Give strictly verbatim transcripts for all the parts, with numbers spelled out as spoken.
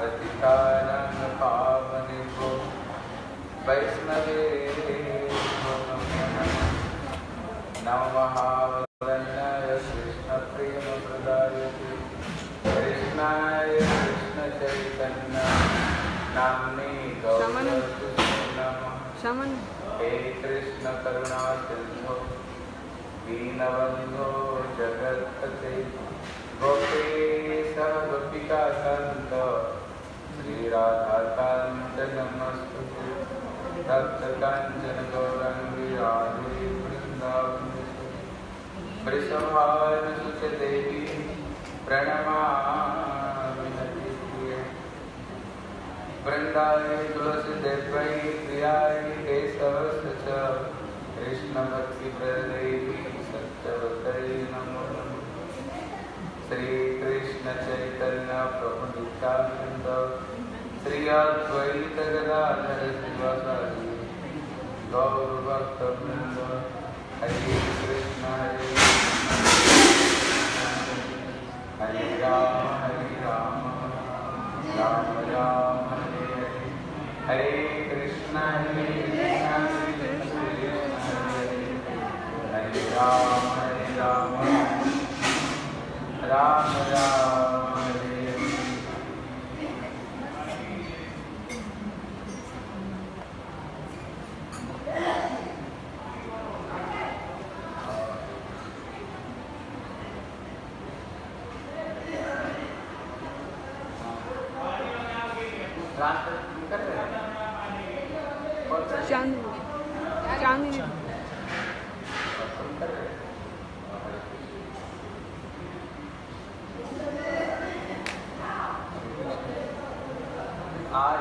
पतितानां पावनेभ्यो वैष्णवेभ्यो नमः। वन्दनाय कृष्णप्रेमप्रदायते कृष्णाय कृष्णचैतन्य नाम्ने गौरवते नमः। हे कृष्ण करुणा सिंधो दीनबन्धो जगत्पते गोपेश गोपिका कान्त श्रीराधाकान्त नमस्तुते तप्तकाञ्चन गौराङ्गी राधे वृन्दावनेश्वरी वृषभानुसुते देवी प्रणमामि हरिप्रिये वृन्दावने तुलसीदेव्यै प्रियायै केशवस्य च कृष्णभक्तिप्रदेवी सत्यवत्यै नमो नमः। श्री कृष्ण चैतन्य प्रभु नित्यानंद श्री अद्वैत गदाधर श्रीवासादि गौर भक्तवृंद हरे कृष्ण हरे हरे राम हरे राम राम राम हरे हरे हरे कृष्ण हरे कृष्ण कृष्ण हरे हरे राम हरे राम राम राम हरे हरे। चांदनी चांदनी आज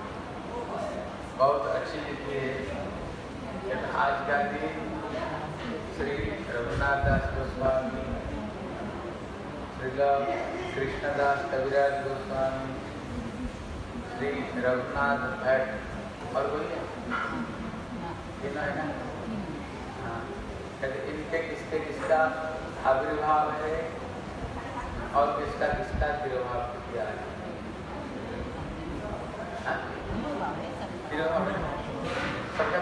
बहुत अच्छी तिथि है। आज का दिन श्री रघुनाथ दास गोस्वामी, श्री कृष्णदास कविराज गोस्वामी, श्री रघुनाथ भट्ट और कोई है है ना? हाँ, इनके किसके किसका आविर्भाव है और किसका किसका तिरुभाव किया है? सबका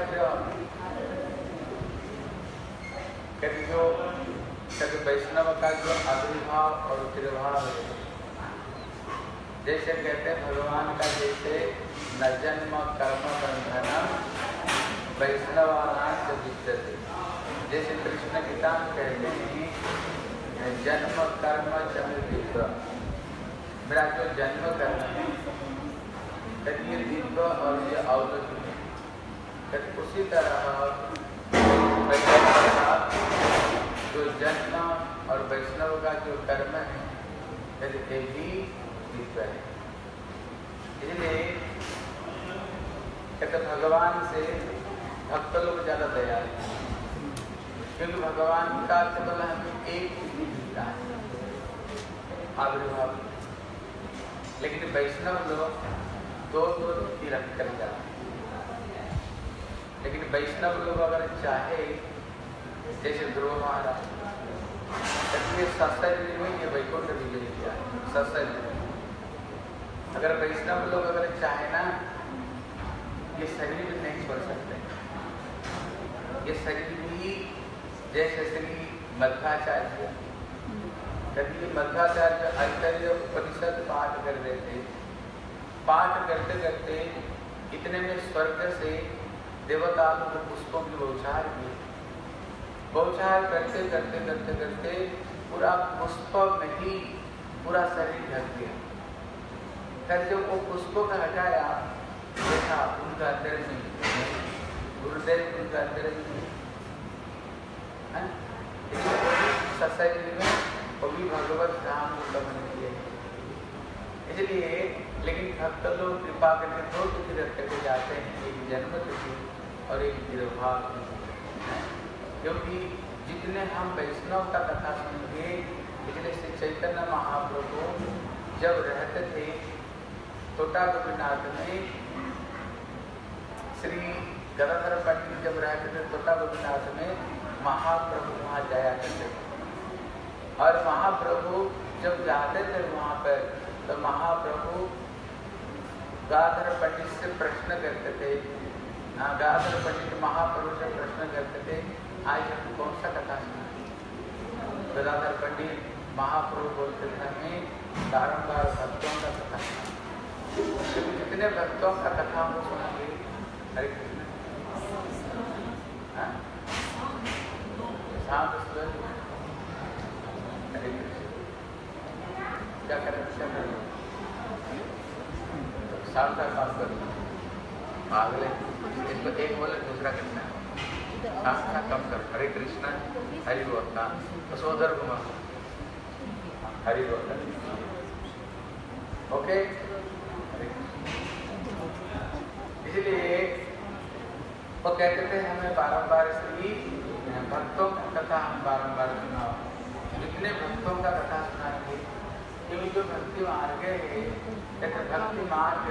कहते जो कहते वैष्णव का जो आविर्भाव और तिरुभाव है, जैसे कहते हैं भगवान का जैसे न जन्म कर्म बंधन वैष्णवानां च विद्यते। जैसे कृष्ण गीता में कहते हैं जन्म कर्म च मे दिव्य, मेरा जो जन्म कर्म है ये दिव्य और ये अवलौकिक है। उसी तरह जो जन्म और वैष्णव का जो कर्म है ये भी दिव्य है। इसलिए कहते भगवान से भक्त लोग ज्यादा दया है, क्योंकि भगवान का केवल हमें एक मिलता है आविर्भाव, लेकिन वैष्णव लोग दो दो तीर्थ कर जाते। लेकिन वैष्णव लोग अगर चाहे जैसे ध्रुव महाराज सत्संग में ये वैकुंठ भी ले जाए सत्संग। अगर वैष्णव लोग अगर चाहे ना ये शरीर नहीं छोड़ सकते। ये शरीर भी जैसे श्री मध्वाचार्य कभी मध्वाचार्य ऐतरेय उपनिषद पाठ कर देते, पाठ करते करते इतने में स्वर्ग से देवता को पुष्पों की बौछार की बौछार करते करते करते करते पूरा पुष्प में ही पूरा शरीर ढक गया। फिर जब वो पुष्पों का हटाया देखा उनका अंदर में गुरुदेव उनका अंदर में सत्संग में वो भी भगवत धाम को बन किए। इसलिए लेकिन भक्त लोग कृपा करके दो तीर्थ करके जाते हैं, एक जन्म तिथि और एक तिरुभाव, क्योंकि जितने हम वैष्णव का कथा सुनेंगे, इसलिए श्री चैतन्य महाप्रभु जब रहते थे टोटा गोपीनाथ में, श्री गदाधर पंडित जब रहते थे टोटा गोपीनाथ में, महाप्रभु वहाँ जाया करते थे। और महाप्रभु जब जाते थे वहाँ पर तो महाप्रभु गाधर पंडित से प्रश्न करते थे, हाँ गाधर पंडित महापुरुष से प्रश्न करते थे, आज हम कौन सा कथा सुना? गदाधर पंडित महापुरुष बोलते थे हमें बारम्बार भक्तों का कथा सुना। कितने भक्तों का कथा हम सुनाएंगे? हरे कृष्ण शाम हरे कृष्ण क्या कर रहे हैं? शाम का काम करो, पागल है। इसको एक बोले दूसरा करना है, शाम का कम करो। हरे कृष्ण हरि बोल का सोदर घुमा हरि बोल। ओके, इसलिए वो कहते थे हमें बारंबार श्री भक्तों का कथा हम बारंबार सुनाओ। जितने भक्तों का कथा सुनाएंगे, क्योंकि जो भक्ति मार्ग है, कहते भक्ति मार्ग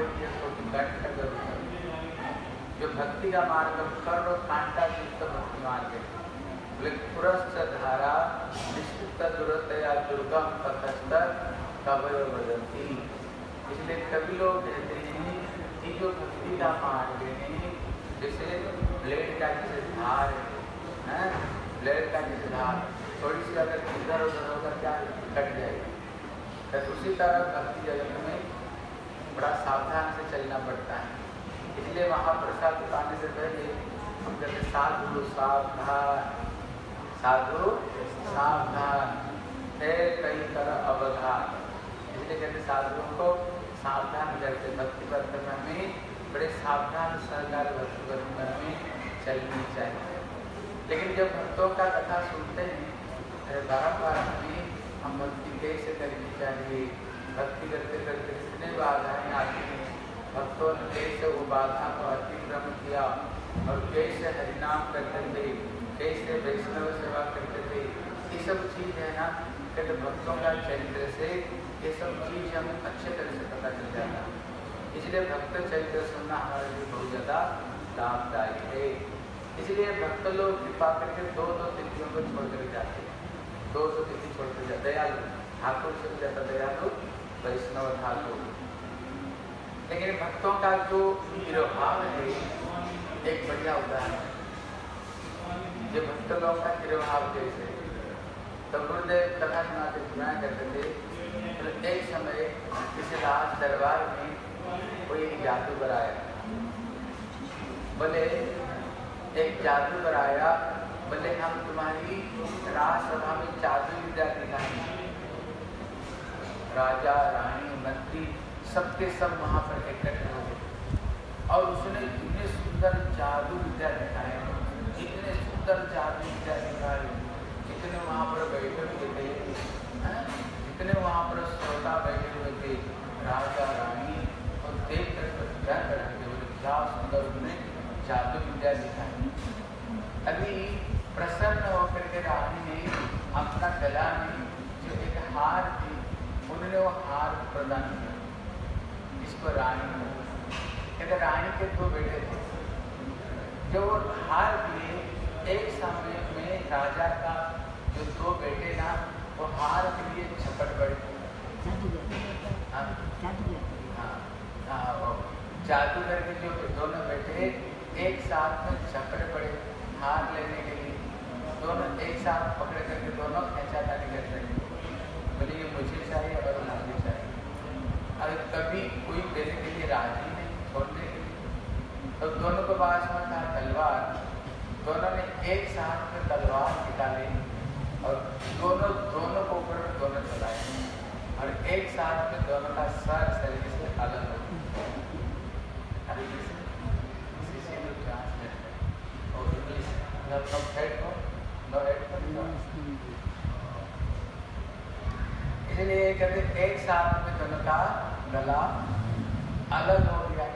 जो भक्ति का मार्ग कर्म कांटा युक्त भक्ति मार्ग है। पुरश्च धारा निश्चित दुरतया दुर्गम ततस्त कवय वदन्ति। इसलिए कभी लोग कहते हैं कि जो भक्ति का मार्ग है, जैसे ब्लेड का जैसे धार है, ब्लेड का जैसे धार थोड़ी सी अगर इधर उधर होकर क्या कट जाएगी, तो उसी तरह भक्ति जगत में बड़ा सावधान से चलना पड़ता है। इसलिए महाप्रसाद पाने से पहले हम कहते साधु सावधान, साधु सावधान है कई तरह अवधान। इसलिए कहते साधुओं को सावधान करते भक्ति वर्तन में बड़े सावधान सहकार भक्ति वर्तन में चलनी चाहिए। लेकिन जब भक्तों का कथा सुनते हैं, बारम्बार हमें हम भक्ति कैसे करनी चाहिए, भक्ति करते करते कितने बाधाएं आती हैं, भक्तों ने कैसे वो बाधा को अतिक्रम किया और कैसे हरिनाम करते थे, कैसे वैष्णव सेवा करते थे। ये सब चीज़ है ना, कहते भक्तों का चरित्र से ये सब चीज़ हमें अच्छे तरह से पता चल जाता है। इसलिए भक्त चरित्र सुनना हमारे लिए बहुत ज़्यादा लाभदायक है। इसलिए भक्त लोग कृपा करके दो दो तिथियों को छोड़ कर जाते हैं, दो दो तिथि छोड़ कर जाते। दयालु ठाकुर से ज्यादा दयालु वैष्णव ठाकुर। लेकिन भक्तों का जो तिरुभाव है, एक बढ़िया उदाहरण है। जो भक्त लोगों का तिरुभाव कैसे, तो गुरुदेव कथा सुनाते सुनाया करते थे। तो एक समय किसी राज दरबार में कोई एक जादूगर आया, बोले एक जादूगर आया, बोले हम तुम्हारी राजसभा में जादू विद्या दिखाएंगे। राजा रानी मंत्री सबके सब वहाँ पर इकट्ठे हो गए और उसने इतने सुंदर जादू विद्या दिखाए, इतने सुंदर जादू विद्या दिखाए, जितने वहाँ पर बैठे हुए थे, जितने वहाँ पर श्रोता बैठे हुए थे, राजा रानी और देख कर क्या करते हुए क्या सुंदर उन्होंने जादू विद्या दिखाई। अभी प्रसन्न होकर के रानी ने अपना गला में जो एक हार थी, उन्होंने वो हार प्रदान किया इसको रानी को। कहते रानी के दो बेटे थे, जो वो हार दिए, एक समय में राजा का जो दो बेटे ना, वो हार के लिए झपट पड़े। हाँ हाँ वो जादूगर के जो दोनों बेटे एक साथ में झपट पड़े हार लेने के लिए, दोनों एक साथ पकड़ करके दोनों खेचातानी कर रहे हैं, बोले ये मुझे चाहिए और मुझे चाहिए। अरे कभी कोई देने के लिए राजी नहीं, छोड़ने के लिए। तो दोनों के पास में था तलवार, दोनों ने एक साथ में तलवार निकाली और दोनों दोनों को ऊपर दोनों चलाए और एक साथ में दोनों का सर शरीर से अलग हो गया। इसलिए कहते एक साथ में दोनों का गला अलग हो गया।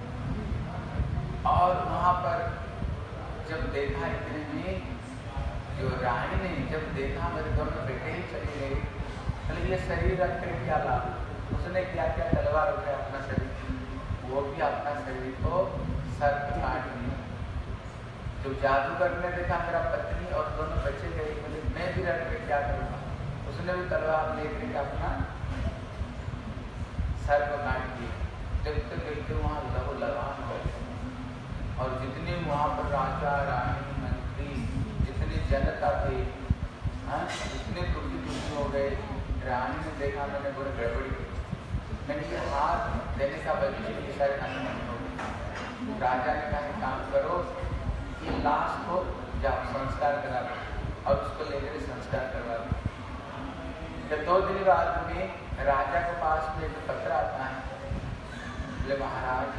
और वहां पर जब देखा, इतने में जो रानी ने जब देखा मेरे दोनों बेटे ही चले गए, तो ये शरीर रख कर क्या लाभ, उसने क्या क्या तलवार उठाया अपना शरीर, वो भी अपना शरीर को सर पर काट दिया। जो जादूगर ने देखा मेरा पत्नी और दोनों बच्चे गए, बोले मैं भी रख कर क्या करूँगा, उसने भी तलवार लेकर अपना सर को काट दिया। देखते देखते वहाँ लहू लगान हो गए और जितने वहाँ पर राजा रानी मंत्री जितनी जनता थे, हाँ, इतने दुखी दुखी हो गए। रानी ने देखा, मैंने पूरी गड़बड़ी की, मैंने ये हाथ देने का बच्चे की सारे अनुमति हो गई। राजा ने कहा काम करो कि लाश को जाओ संस्कार करा दो और उसको लेकर संस्कार करवा दो। जब दो दिन बाद में राजा के पास में एक पत्र आता है, बोले महाराज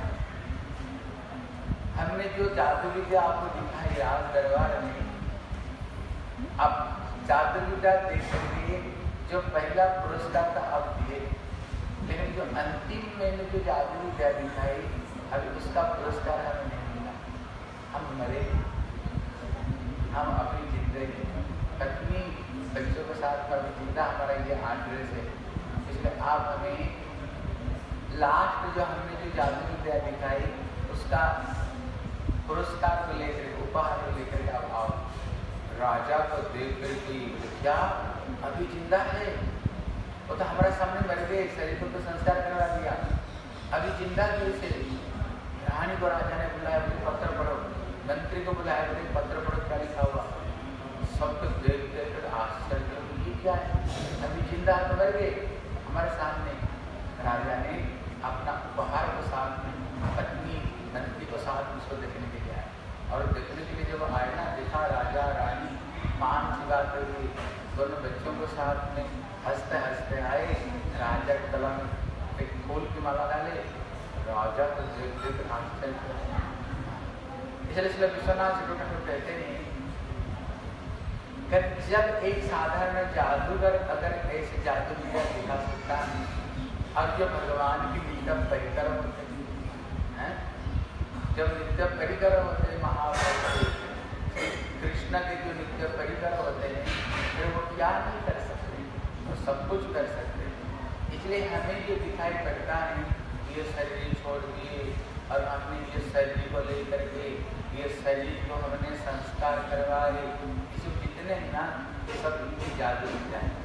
हमने जो जादू विद्या आपको दिखाई राज दरबार में, अब जादू विद्या देखने जो पहला पुरस्कार था अब दिए, लेकिन जो अंतिम मैंने जो जादू विद्या दिखाई अभी उसका पुरस्कार हमें नहीं मिला। हम मरे, हम अपनी जिंदगी पत्नी बच्चों के साथ कभी जिंदा हमारा ये आड्रेस है, इसलिए आप हमें लास्ट जो हमने जो जादू विद्या दिखाई उसका पुरस्कार को लेकर उपहार को लेकर आप आओ। राजा को देख करके क्या अभी जिंदा है, वो तो हमारे सामने मर गए, शरीर को तो संस्कार करवा दिया, अभी जिंदा कैसे? रानी को राजा ने बुलाया, बोले पत्र पढ़ो, मंत्री को बुलाया, बोले पत्र पढ़ो क्या लिखा हुआ। सबको देख देख कर आश्चर्य, ये क्या है, अभी जिंदा तो मर गए हमारे सामने। राजा ने अपना उपहार को साथ में पत्नी मंत्री को साथ में उसको देखने के लिए आए, और देखने के लिए जब आए ना, देखा राजा रानी पान चिबाते हुए दोनों बच्चों को साथ में हंसते हंसते आए। राजा के गला में एक फूल की माला डाले, राजा को देख देख आश्चर्य। इसलिए इसलिए विश्वनाथ चक्रवर्ती कहते हैं कि जब एक साधारण जादूगर अगर ऐसे जादू विद्या दिखा सकता है, और जो भगवान की नित्य परिकर होते हैं, जब नित्य परिकर होते हैं महाभारत कृष्ण के जो नित्य परिकर होते हैं, फिर वो क्या नहीं कर सकते, वो सब कुछ कर सकते। इसलिए हमें जो दिखाई पड़ता है ये शरीर छोड़ दिए और हमने ये शरीर को लेकर के ये शरीर को हमने संस्कार करवाए, इसमें जितने हैं ना ये सब इनकी जादू विद्या है।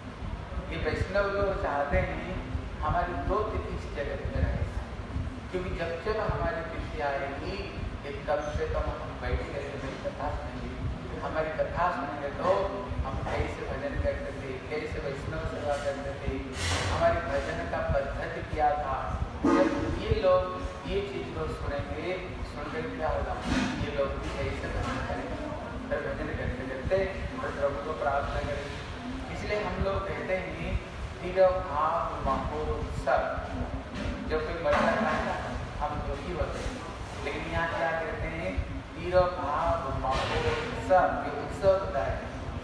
ये वैष्णव लोग चाहते हैं हमारी दो तिथि इस जगत में रहे, क्योंकि जब जब हमारी तिथि आएगी एक कम से कम हम बैठ करके मेरी कथा सुनेंगे, हमारी कथा सुनेंगे तो हम कैसे भजन करते थे, कैसे वैष्णव सेवा करते थे, हमारी भजन का पद्धति क्या था। जब ये लोग ये चीज को सुनेंगे, सुनकर क्या होगा, ये लोग भी कैसे भजन करेंगे, फिर भजन करते करते फिर प्रभु को प्राप्त करेंगे। इसलिए हम लोग कहते हैं तिरोभाव महोत्सव। जब कोई मर जाता है ना हम दुखी होते हैं, लेकिन यहाँ क्या कहते हैं तिरोभाव महोत्सव, ये उत्सव होता है,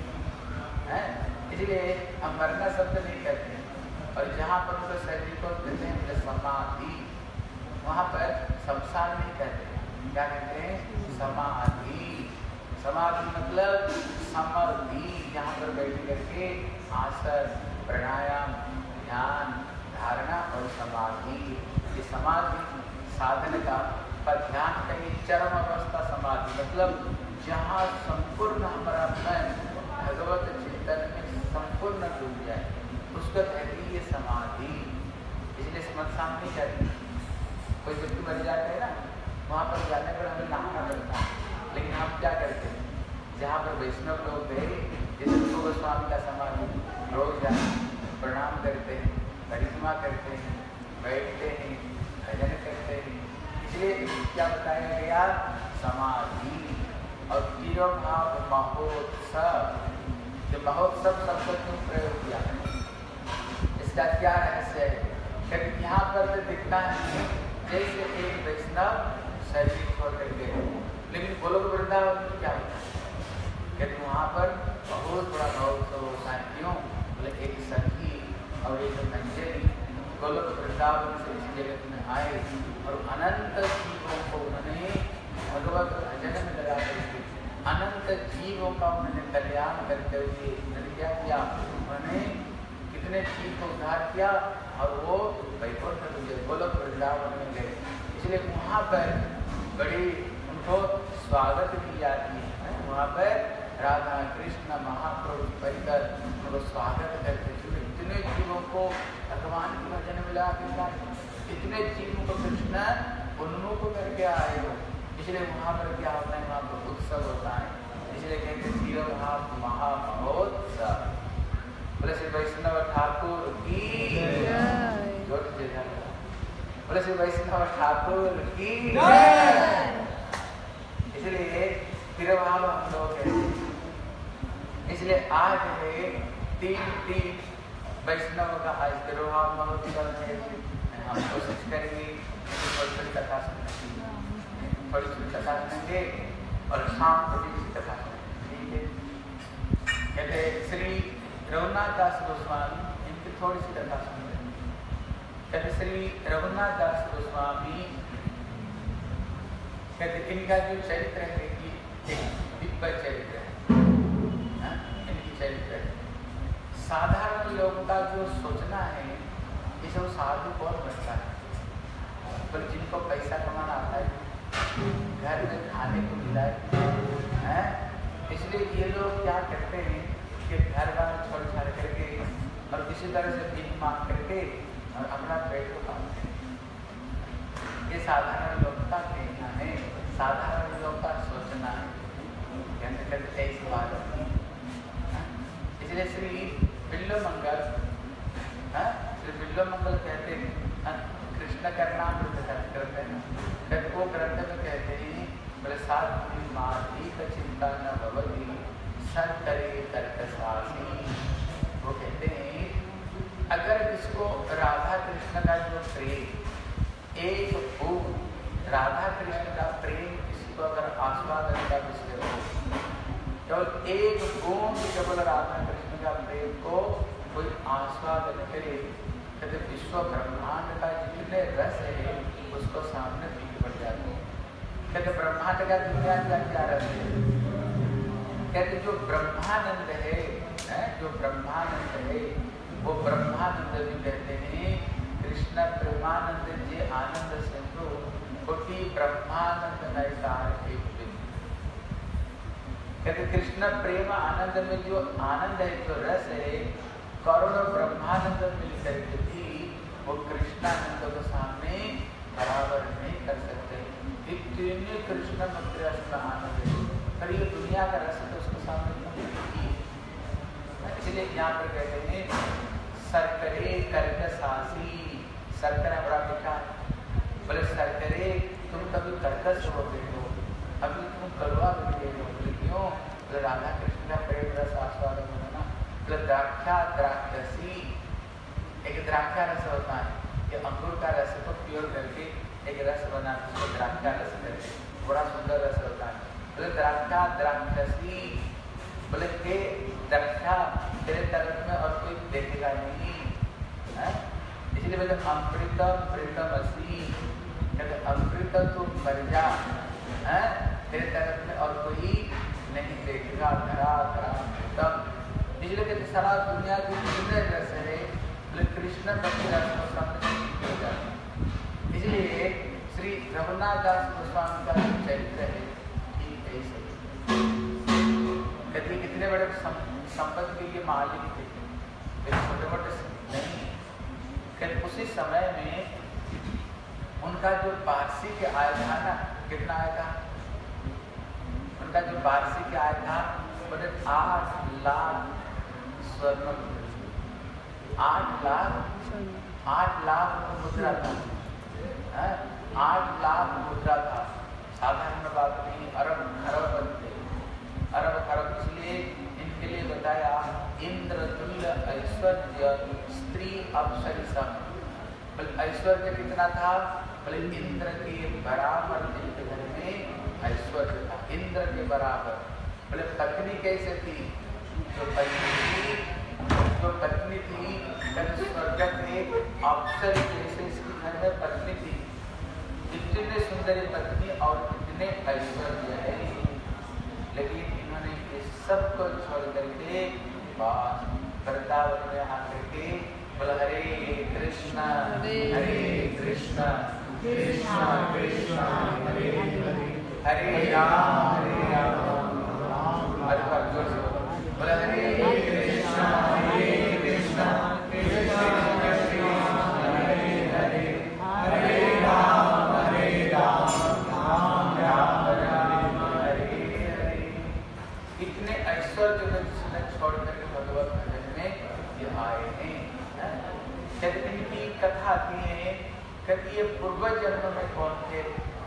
है? इसलिए हम मरना शब्द नहीं कहते, और जहाँ पर तो शरीर को कहते हैं समाधि, वहाँ पर शमशान नहीं कहते, क्या कहते हैं समाधि। समाधि मतलब समाधि, यहाँ पर बैठ करके आसन प्राणायाम ध्यान धारणा और समाधि, ये समाधि साधन का पर ध्यान कहीं चरम अवस्था समाधि मतलब जहाँ संपूर्ण हमारा मन भगवत चिंतन में संपूर्ण डूब जाए, उसको कहती है ये समाधि। इसलिए स्मशान नहीं कहती। कोई व्यक्ति मर जाते हैं ना, वहाँ पर जाने पर हमें नहाना पड़ता है, लेकिन हम क्या करते हैं, जहाँ पर वैष्णव लोग गए, जैसे तो गोस्वामी का समाधि, रोज जाते प्रणाम करते हैं, परिक्रमा करते हैं, बैठते हैं, भजन करते हैं। इसलिए क्या बताया गया, समाधि और तिरोभाव महोत्सव। जो महोत्सव शब्द क्यों प्रयोग किया है, इसका क्या रहस्य है? क्योंकि यहाँ पर तो दिखता है जैसे एक वैष्णव शरीर छोड़ कर गए, लेकिन गोलोक वृंदावन में क्या होता है, क्योंकि वहाँ पर बहुत बड़ा महोत्सव होता है। क्यों? बोले एक सखी और एक अंजलि गोलोक वृंदावन से इस जगत में आए और अनंत जीवों को उन्होंने भगवत भजन में लगा करके अनंत जीवों का उन्होंने कल्याण करते हुए क्या किया, उन्होंने कितने जीव को उद्धार किया और वो वैकुंठ गोलोक वृंदावन में गए। इसलिए वहाँ पर बड़ी उनको स्वागत की जाती है, वहाँ पर राधा कृष्ण महाप्रभु परिकर उनको स्वागत करते थे। इतने जीवों को भगवान की भजन मिला के इतने जीवों को कृष्ण उन्मुख करके आए हो, इसलिए वहाँ पर क्या होता है, वहाँ पर उत्सव होता है, इसलिए कहते हैं तिरुभाव महामहोत्सव। बोले श्री वैष्णव ठाकुर की जोर से जय। बोले श्री वैष्णव ठाकुर की जय। इसलिए तिरुभाव हम लोग कहते हैं। इसलिए आज है तीन तीन वैष्णव का आज तिरुभाव महोत्सव है। हम कोशिश करेंगे थोड़ी थोड़ी कथा सुनने, थोड़ी थोड़ी कथा सुनेंगे और शाम को भी कथा सुनेंगे। कहते श्री रघुनाथ दास गोस्वामी, इनकी थोड़ी सी कथा सुनेंगे। कहते श्री रघुनाथ दास गोस्वामी, कहते इनका जो चरित्र है कि एक दिव्य चरित्र है, इनकी चरित्र है। साधारण लोगों का जो सोचना है ये सब साधु कौन बनता है, पर जिनको पैसा कमाना आता है, घर में खाने को मिला है, इसलिए ये लोग क्या करते हैं कि घर बार छोड़ छाड़ करके और किसी तरह से भीख मांग करके और अपना पेट को पालते हैं। ये साधारण लोग का कहना है, साधारण लोग का सोचना है, कहते कहते ऐसी बात है। इसलिए श्री बिल्लो मंगल, श्री बिल्लो मंगल कहते हैं कृष्ण का नाम करते हैं, कहते वो ग्रंथ में कहते हैं बोले साधु माती का चिंता न भवती सर करे कर्कशासी। वो कहते हैं अगर इसको राधा कृष्ण का जो प्रेम एक हो, राधा कृष्ण का प्रेम इसको अगर आस्वादन का विषय हो, केवल एक बूंद केवल राधा कृष्ण का प्रेम को कोई आस्वादन करे, कहते विश्व ब्रह्मांड का जितने रस है उसको सामने पीछे पड़ जाते हैं। कहते ब्रह्मांड का दुनिया का क्या रस है, कहते जो ब्रह्मानंद है, है जो ब्रह्मानंद है वो ब्रह्मानंद भी कहते हैं कृष्ण प्रेमानंद जी आनंद सिंधु कोटि ब्रह्मानंद नयकार एक बिंदु। कहते कृष्ण प्रेम आनंद में जो आनंद है, जो रस है, करोड़ों ब्रह्मानंद मिलकर के भी वो कृष्णानंद को सामने बराबर नहीं कर सकते। इतने कृष्ण मंत्र का आनंद है, पर ये दुनिया का रस तो उसको सामने नहीं। इसलिए यहाँ पर कहते हैं सरकरे कर्क सासी, सरकरा बड़ा मीठा, बोले सरकरे तुम कभी कर्कश हो गए हो, अभी तुम कड़वा बन गए हो, क्यों? बोले राधा कृष्ण का प्रेम रस आस्वादन होना। बोले द्राक्षा द्राक्षसी, एक द्राक्षा रस होता है, ये अंगूर का रस को प्योर करके एक रस बना उसको द्राक्षा रस करके बड़ा सुंदर रस होता है। बोले द्राक्षा द्राक्षसी, बोले के द्राक्षा तेरे तरफ में और कोई देखेगा नहीं है, इसलिए बोले अमृतम प्रीतम असी, कहते अमृत तो मर जा है, तेरे तरफ में और कोई नहीं देखेगा, धरा धरा अमृतम। इसलिए कहते सारा दुनिया की जितने रस है कृष्ण भक्ति रस को सामने हो जाता है। इसलिए श्री रघुनाथ दास गोस्वामी का चरित्र है कि ऐसे कहते कितने बड़े संपत्ति के मालिक थे, छोटे मोटे नहीं। कहते उसी समय में उनका जो वार्षिक आय था ना, कितना आया था उनका जो वार्षिक आय था, बोले आठ लाख स्वर्ण, आठ लाख आठ लाख मुद्रा था, आठ लाख मुद्रा था, साधारण बात नहीं, अरब खरब बनते, अरब खरब। इसलिए इनके लिए बताया इंद्र तुल्य ऐश्वर्य स्त्री अप्सरिसा। ऐश्वर्य कितना था, बोले इंद्र के बराबर इनके घर में ऐश्वर्य था, इंद्र के बराबर। बोले पत्नी कैसे थी, जो पत्नी थी जो पत्नी थी स्वर्ग में अप्सरी जैसे इसकी घर में पत्नी थी, इतने सुंदर पत्नी और इतने ऐश्वर्य है, लेकिन इन्होंने ये सब को छोड़ करके बस वृंदावन में आकर के बोला हरे कृष्णा हरे कृष्णा कृष्णा कृष्णा हरे हरे हरे राम हरे राम राम अरे बार जोर से बोलो, बोला हरे कृष्णा हरे कृष्णा कृष्णा कृष्णा हरे हरे हरे राम हरे राम राम राम राम हरे हरे। इतने ऐश्वर्य जो जिसने छोड़ करके भगवत भजन में ये आए हैं। कहते इनकी कथा आती है, कहते ये पूर्व जन्म में कौन थे,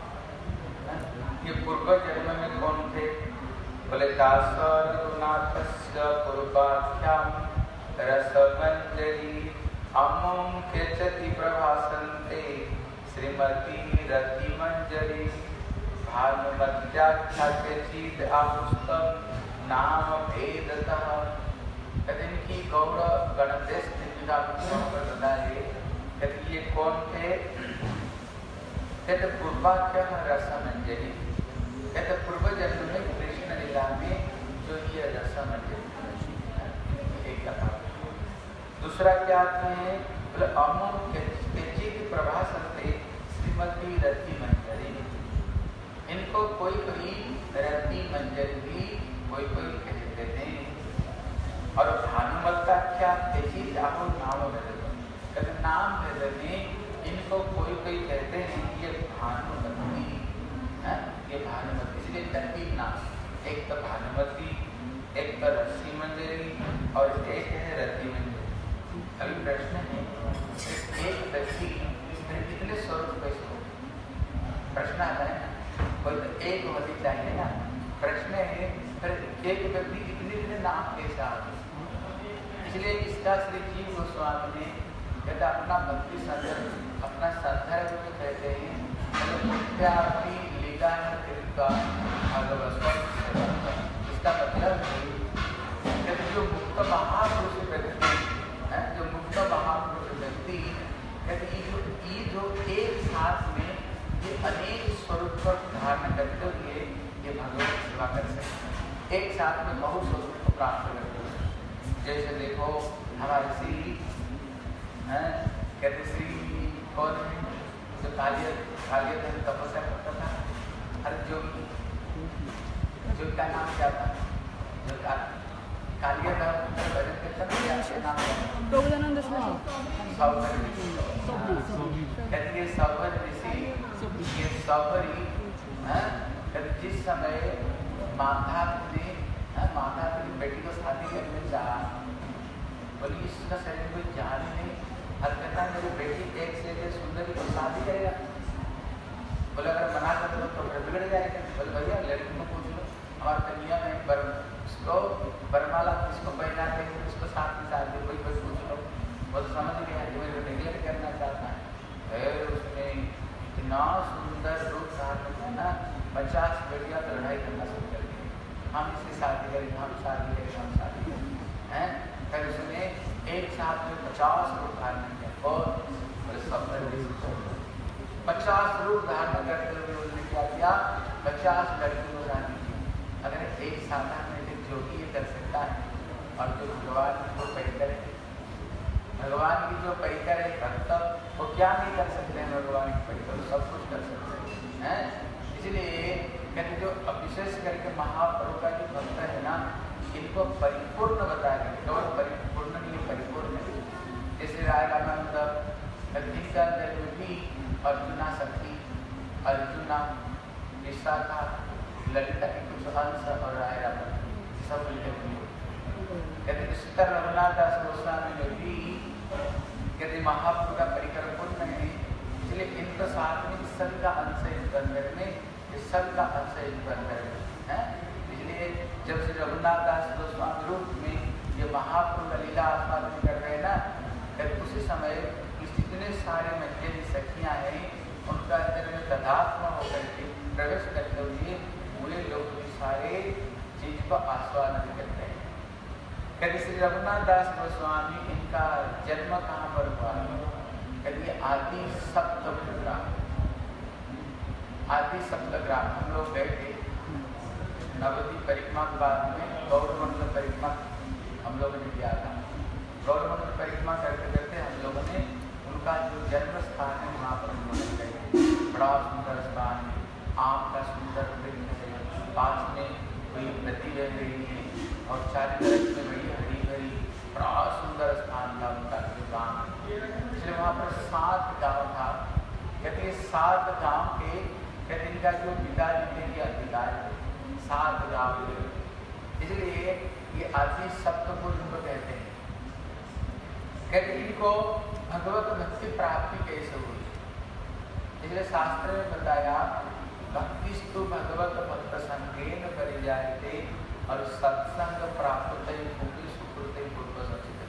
ये पूर्व जन्म में कौन थे, बोले दासर रघुनाथस्य पूर्वाख्याम रसमंजरी अमुं केचति प्रभासन्ते श्रीमती रतिमंजरी भानुमत्याख्या केचित् आपुस्तम नाम भेदतः। कहते इनकी गौड़ गणदेश दीपिका पर बताइए, कहते ये कौन थे, कहते पूर्वाख्या रसमंजरी, कहते पूर्व जन्म में कृष्ण लीला में जो ये रसमंजरी एक कथा। दूसरा क्या है, बोले अमुं केचित् प्रभासन्ते श्रीमती रतिमंजरी, इनको कोई कोई रतिमंजरी कोई कोई कहते हैं। और भानुमत्ताख्या केचित् आहो नाम भेद, कहते नाम भेद में इनको कोई कोई कहते हैं ये भानुमती, ये भानुमती, इसलिए तीन नाम, एक तो भानुमती, एक तो रसी मंजरी और एक है रति मंजरी। अभी प्रश्न है, एक व्यक्ति कितने स्वरूप कैसे हो, प्रश्न आता है ना, कोई तो एक होती चाहिए ना, प्रश्न है फिर एक व्यक्ति कितने कितने नाम कैसे आते। इसलिए इसका श्री जीव गोस्वामी ने कहते अपना भक्ति संदर्भ अपना संदर्भ में कहते हैं नित्यापि लीला कृपा भगवत। इसका मतलब है जो मुक्त महापुरुष व्यक्ति है, जो मुक्त महापुरुष व्यक्ति कहते ये जो एक साथ में ये अनेक स्वरूप को धारण करते हुए ये भगवत सेवा कर सकते हैं, एक साथ में बहुत स्वरूप को प्राप्त करते हैं। जैसे देखो हमारे श्री कहते श्री कौन है जो कालिय कालिय तपस्या करता था, अरे जो जो का नाम क्या था, जो कालिय का भजन करता था, क्या नाम है, प्रभुदानंद स्वामी, सौभर ऋषि, कहते ये सौभर ऋषि ये सौभरी कहते जिस समय माता ने माता अपनी बेटी को शादी करने चाहा, बोली इसका शरीर कोई जान नहीं, हर कहता मेरी बेटी एक से एक सुंदरी को शादी करेगा, बोले अगर मना कर दो तो फिर बिगड़ जाएगा। बोले भैया लड़की को पूछ लो, हमारे कन्या में बर उसको बरमाला किसको पहना के उसको साथ में शादी कोई कोई पूछ लो, वो तो समझ गया कि मेरे को नेगलेक्ट करना चाहता है। फिर उसने इतना सुंदर रूप धारण किया, पचास बेटियां तो लड़ाई करना शुरू कर दी, हम इससे शादी करेंगे, हम शादी करेंगे, हम शादी करेंगे हैं। फिर उसने एक साथ में पचास रूप धारण किया और पचास रूप धारण करते हुए उसने क्या किया, पचास लड़कियों को शादी की। अगर एक साधारण जोगी ये कर सकता है और जो भगवान की जो पैकर है, भगवान की जो पैकर है भक्त, वो क्या नहीं कर सकते हैं, भगवान की पैकर सब कुछ कर सकते हैं। इसलिए कहते जो विशेष करके महाप्रभु का जो भक्त है ना, इनको परिपूर्ण बताया गया, केवल परिपूर्ण नहीं परिपूर्ण है। जैसे राय रामानंद का देवी अर्जुना सखी, अर्जुना विशाखा ललिता के कुछ अंश और राय रामानंद सब मिलकर कहते इसी तरह रघुनाथ दास गोस्वामी में भी कहते महाप्रभु का परिकर पूर्ण है, इसलिए इनका साथ में सन का अंश इनके अंदर में, सन का अंश इनके अंदर है। इसलिए जब श्री रघुनाथ दास गोस्वामी रूप में ये महाप्रभु का लीला आस्वादन कर रहे हैं ना, उसी समय जितने सारे मंदिर सखियाँ हैं उनका अंदर में तदात्मा होकर के प्रवेश करते हुए पूरे लोग सारे चीज को आस्वादन करते हैं। कहते श्री रघुनाथ दास गोस्वामी इनका जन्म कहाँ पर हुआ, कहते आदि सप्तग्राम, आदि सप्तग्राम हम लोग गए थे नवद्वीप परिक्रमा के बाद में गौरमंडल परिक्रमा हम लोगों ने किया था। गौरमंडल परिक्रमा करते करते हम लोगों ने उनका जो जन्म स्थान है वहाँ पर हम लोग गए, बड़ा सुंदर स्थान है, आम का सुंदर वृक्ष है, पास में कोई नदी बह रही है और चारों तरफ में बड़ी हरी भरी बड़ा सुंदर स्थान था उनका गाँव। इसलिए वहाँ पर सात गाँव था। कहते सात गाँव के कहते इनका जो पिता जी के अधिकार सात गाँव के, इसलिए ये आदि सप्तपुरुष को कहते हैं। कहते इनको भगवत भक्ति प्राप्ति कैसे हुई, इसलिए शास्त्र में बताया भक्तिस्तु भगवत भक्त संगेन करी जाए थे और सत्संग प्राप्त सुकृत पूर्व सचित।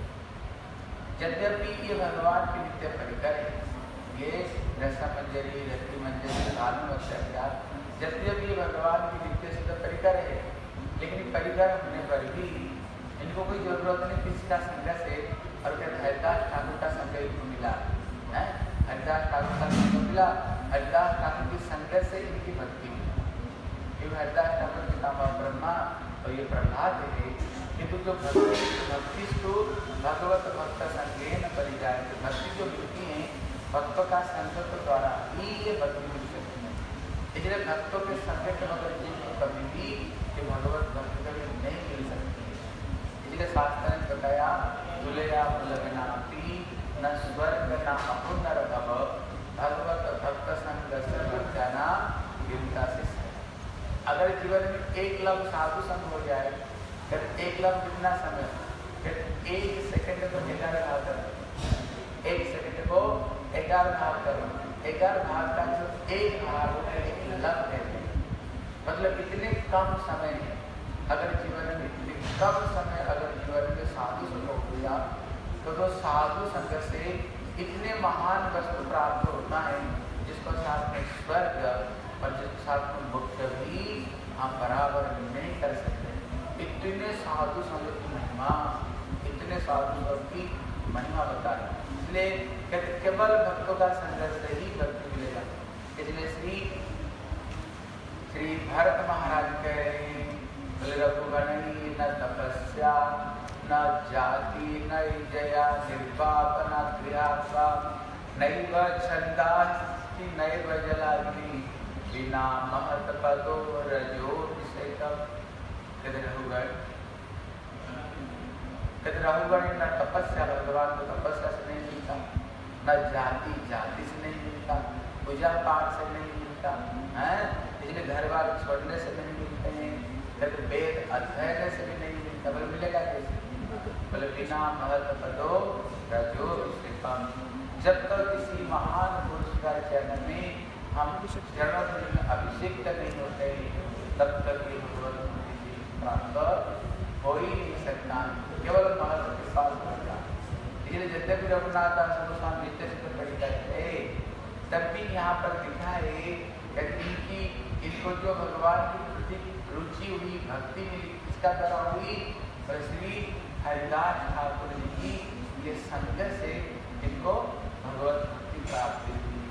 यद्यपि ये भगवान के नित्य परिकर है, ये रसमंजरी रति मंजरी भानुवत्यात, यद्यपि ये भगवान के नित्य सिद्ध परिकर है, लेकिन परिकर होने पर भी इनको कोई जरूरत नहीं किसका संग से। और कहते हरिदास ठाकुर का संग इनको मिला है, हरिदास ठाकुर का संग मिला, हरिदास ठाकुर की संगत से इनकी भक्ति हुई। क्योंकि हरिदास ठाकुर पितामह ब्रह्मा और ये प्रहलाद है कि तू जो भक्ति भक्ति तो भगवत भक्त संगेन करी जाए, तो भक्ति जो मिलती है भक्तों का संगत द्वारा ही ये भक्ति मिल सकती है। इसलिए भक्तों के संगत मगर जिनको कभी भी ये भगवत भक्ति कभी नहीं मिल सकती है। इसलिए शास्त्र ने बताया तुलया लगनापी न स्वर्ग न अपुनर्भव भगवत भक्त संग से भक्ताना गिरता से। अगर जीवन में एक लव साधु संग हो जाए, फिर एक लव कितना समय, फिर एक सेकंड को ग्यारह भाग करो, एक सेकंड को ग्यारह भाग करो, ग्यारह भाग का जो एक भाग होता है एक लव कहते हैं। मतलब इतने कम समय है, अगर जीवन में इतने कम समय अगर जीवन में साधु संग हो गया तो तो साधु संग से इतने महान वस्तु प्राप्त होता है जिसको साथ में स्वर्ग और जिसके साथ में मुक्त भी हम बराबर नहीं कर सकते। इतने साधु संग की महिमा, इतने साधु संग की महिमा बताई। इसलिए कहते केवल भक्तों का संघर्ष से ही भक्ति मिलेगा। इसलिए श्री श्री भरत महाराज कह रहे हैं रघुगणी न तपस्या न जाति न जया निर्वाप न क्रिया नैव छंदास्ति नैव जलाग्नि बिना महत पदो रजो विषयकम। कहते रघुगण कहते रघुगण न तपस्या, भगवान को तपस्या से नहीं मिलता, न जाति जाति से नहीं मिलता, पूजा पाठ से नहीं मिलता है, इसलिए घर बार छोड़ने से नहीं मिलते हैं, कहते वेद अध्ययन से भी नहीं मिलता। बोले मिलेगा कैसे? बोले बिना महत पदो रजो विषयकम। जब तक किसी महान पुरुष का चरण में हम चरण में अभिषेक नहीं होते तब तक ये भगवत प्राप्त हो ही नहीं सकता, केवल महत्व के साथ होगा। इसलिए यद्यपि रघुनाथ दास गोस्वामी नित्य सिद्ध परिकर है, तब भी यहाँ पर लिखा है कि इनको जो भगवान की प्रति रुचि हुई, भक्ति मिली, इसका द्वारा हुई श्री हरिदास ठाकुर जी की ये संग से इनको भगवत भक्ति प्राप्त हुई।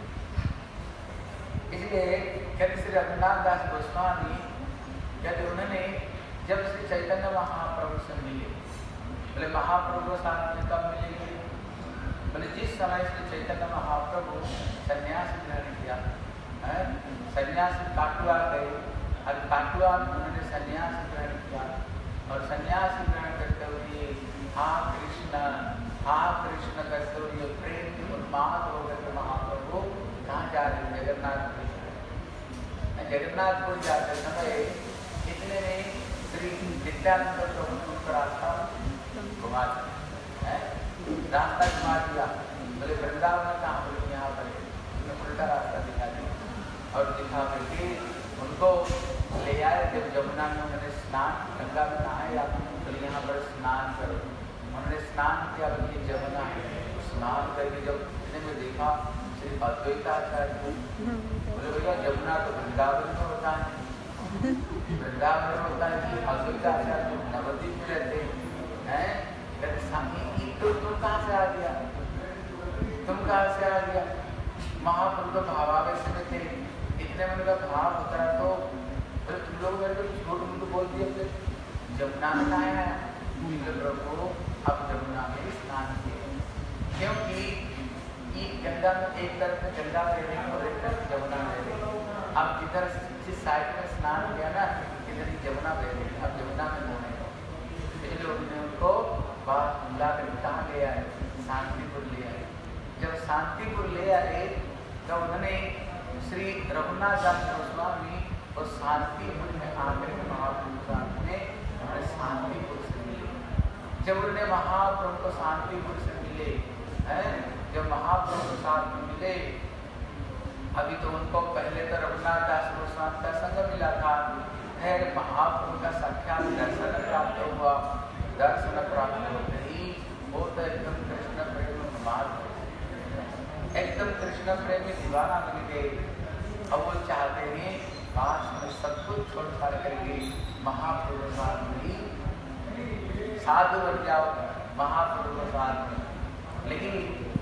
इसलिए कहते श्री रघुनाथ दास गोस्वामी कहते उन्होंने जब श्री चैतन्य महाप्रभु से मिले, बोले महाप्रभु साथ में कब मिलेंगे? बोले जिस समय श्री चैतन्य महाप्रभु सन्यास ग्रहण किया, सन्यास काटुआ गए और काटुआ उन्होंने सन्यास ग्रहण किया और सन्यास ग्रहण करते हुए हाँ कृष्ण हाँ कृष्ण करते हुए प्रेम की उन्माद हो गए। महाप्रभु कहाँ जा रहे हैं? जगन्नाथपुर। जगन्नाथपुर जाते समय इतने में श्री नित्यानंद प्रभु का रास्ता घुमा दिया, रास्ता घुमा दिया। बोले वृंदावन कहाँ? बोले यहाँ पर उल्टा रास्ता दिखा दिया और दिखा करके उनको ले आए। जब जमुना में उन्होंने स्नान, गंगा में नहाए, आप बोले यहाँ पर स्नान करो। उन्होंने स्नान किया, बोले जमुना है। स्नान करके जब इतने में देखा श्री अद्वैताचार्य, बोले भैया जमुना तो वृंदावन में होता है, वृंदावन में होता है कि अद्वैताचार्य नवद्वीप में रहते हैं। तो तुम कहाँ से आ गया? तुम कहाँ से आ गया? महाप्रभु तो भावावेश में थे, इतने में उनका भाव होता है तो बोले तुम लोग मेरे को झूठ मूठ बोल दिए, फिर जमुना में आया है। प्रभु अब जमुना में स्नान किए, क्योंकि ये गंगा में एक तरफ में गंगा बह रही और एक तरफ जमुना बह रही। अब इधर जिस साइड में स्नान किया ना, इधर ही जमुना बह रही है, अब जमुना में नहाने को, इसलिए उन्होंने उनको बाहर बुला कर कहाँ ले आए, शांतिपुर ले आए। जब शांतिपुर ले आए तो उन्होंने श्री रघुनाथ दास गोस्वामी और शांतिपुर में आकर के महाप्रभु साथ में उन्होंने शांतिपुर से मिले। जब उन्होंने महाप्रभु को शांतिपुर से मिले हैं, जब महाप्रभु के साथ में मिले, अभी तो उनको पहले तो रघुनाथ दास गोस्वामी का संग मिला था, फिर महाप्रभु का साक्षात दर्शन प्राप्त हुआ। दर्शन प्राप्त होते ही वो तो एकदम कृष्ण प्रेम मार्ग, एकदम कृष्ण प्रेमी दीवाना मिल गए। अब वो चाहते हैं काश में सब कुछ छोड़ छाड़ करके महाप्रभु साथ में साधु बन जाओ, महाप्रभु के साथ में। लेकिन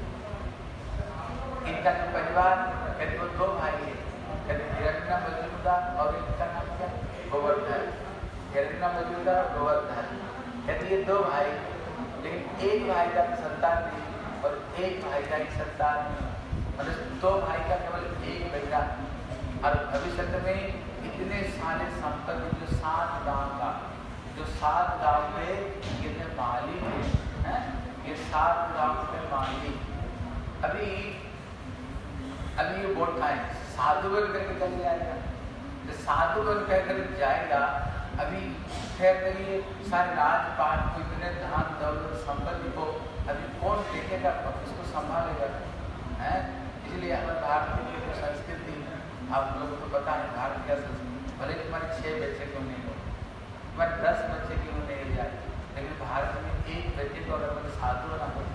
इनका जो परिवार, कहते वो दो भाई है, कहते हिरण्य मजूमदार और इनका नाम क्या, गोवर्धन। हिरण्य मजूमदार और गोवर्धन, कहते ये दो भाई, लेकिन एक भाई का संतान नहीं और एक भाई का ही संतान नहीं, मतलब दो भाई का केवल एक बेटा। और भविष्य में इतने सारे संपत्ति, जो सात गांव का, जो सात गांव में कितने मालिक हैं, ये सात गांव के मालिक। अभी अभी ये बोल खाए साधु बन करके चले जाएगा, जो साधु बन कर जाएगा, अभी खैर ये सारे राजपाट को, इतने धन दौलत संपत्ति को अभी कौन देखेगा, इसको संभालेगा है। इसलिए हमारे भारत की जो संस्कृति, आप लोगों को पता है भारत की संस्कृति, भले तुम्हारे छः बच्चे क्यों नहीं हो, तुम्हारे दस बच्चे क्यों नहीं जाए, लेकिन भारत में एक बच्चे को अगर मुझे साधु बना हो,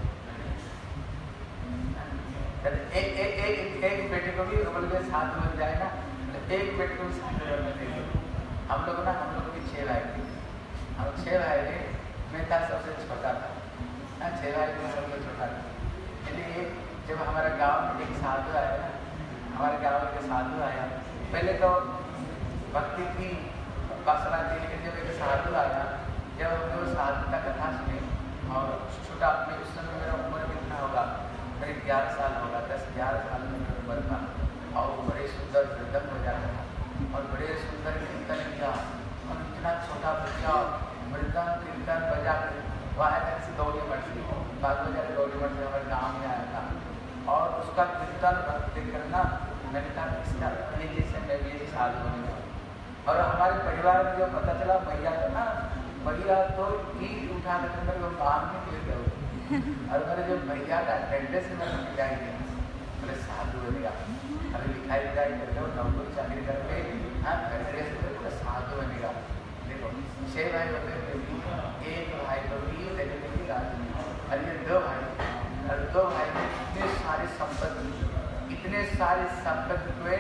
एक एक एक एक बेटे को भी बोल के साधु बन जाए ना, एक बेटे को भी साधु बनना चाहिए। हम लोग ना, हम लोग भी छः भाई थे, हम छः भाई थे, मैं था सबसे छोटा था, हाँ छः भाई में सबसे छोटा था। इसलिए जब हमारे गांव में एक साधु आया ना, हमारे गांव में एक साधु आया, पहले तो भक्ति थी, उपासना थी, लेकिन जब एक साधु आया, जब हमने उस साधु का कथा सुनी, और छोटा अपने उस समय मेरा उम्र कितना होगा, करीब ग्यारह साल होगा, दस ग्यारह साल में मेरी उम्र था, और वो बड़े सुंदर वृद्धम हो जाता था और बड़े सुंदर कीर्तन किया। और इतना छोटा बच्चा वृद्धम कीर्तन बजा कर वहाँ तक से गौरी मठ से बात बजा के गौरी मठ से हमारे गाँव में आया था, और उसका कीर्तन भक्ति करना, मैंने कहा इसका ये जैसे मैं भी साधु बनेगा। और हमारे परिवार में जो पता चला, मैया था ना, मैया तो ईट उठा कर मेरे को बांध में गिर गए, और मेरे जो भैया का अटेंडेंस में मैंने लिखाई दिया, मेरे साधु बनेगा। अभी लिखाई लिखाई करके और नौकरी चाकरी करके, हाँ घर से साधु बनेगा। देखो छः भाई होते हैं, एक भाई को भी लेने की राजी नहीं, और ये दो भाई, और दो भाई में इतने सारी संपत्ति, इतने सारी संपत्ति हुए,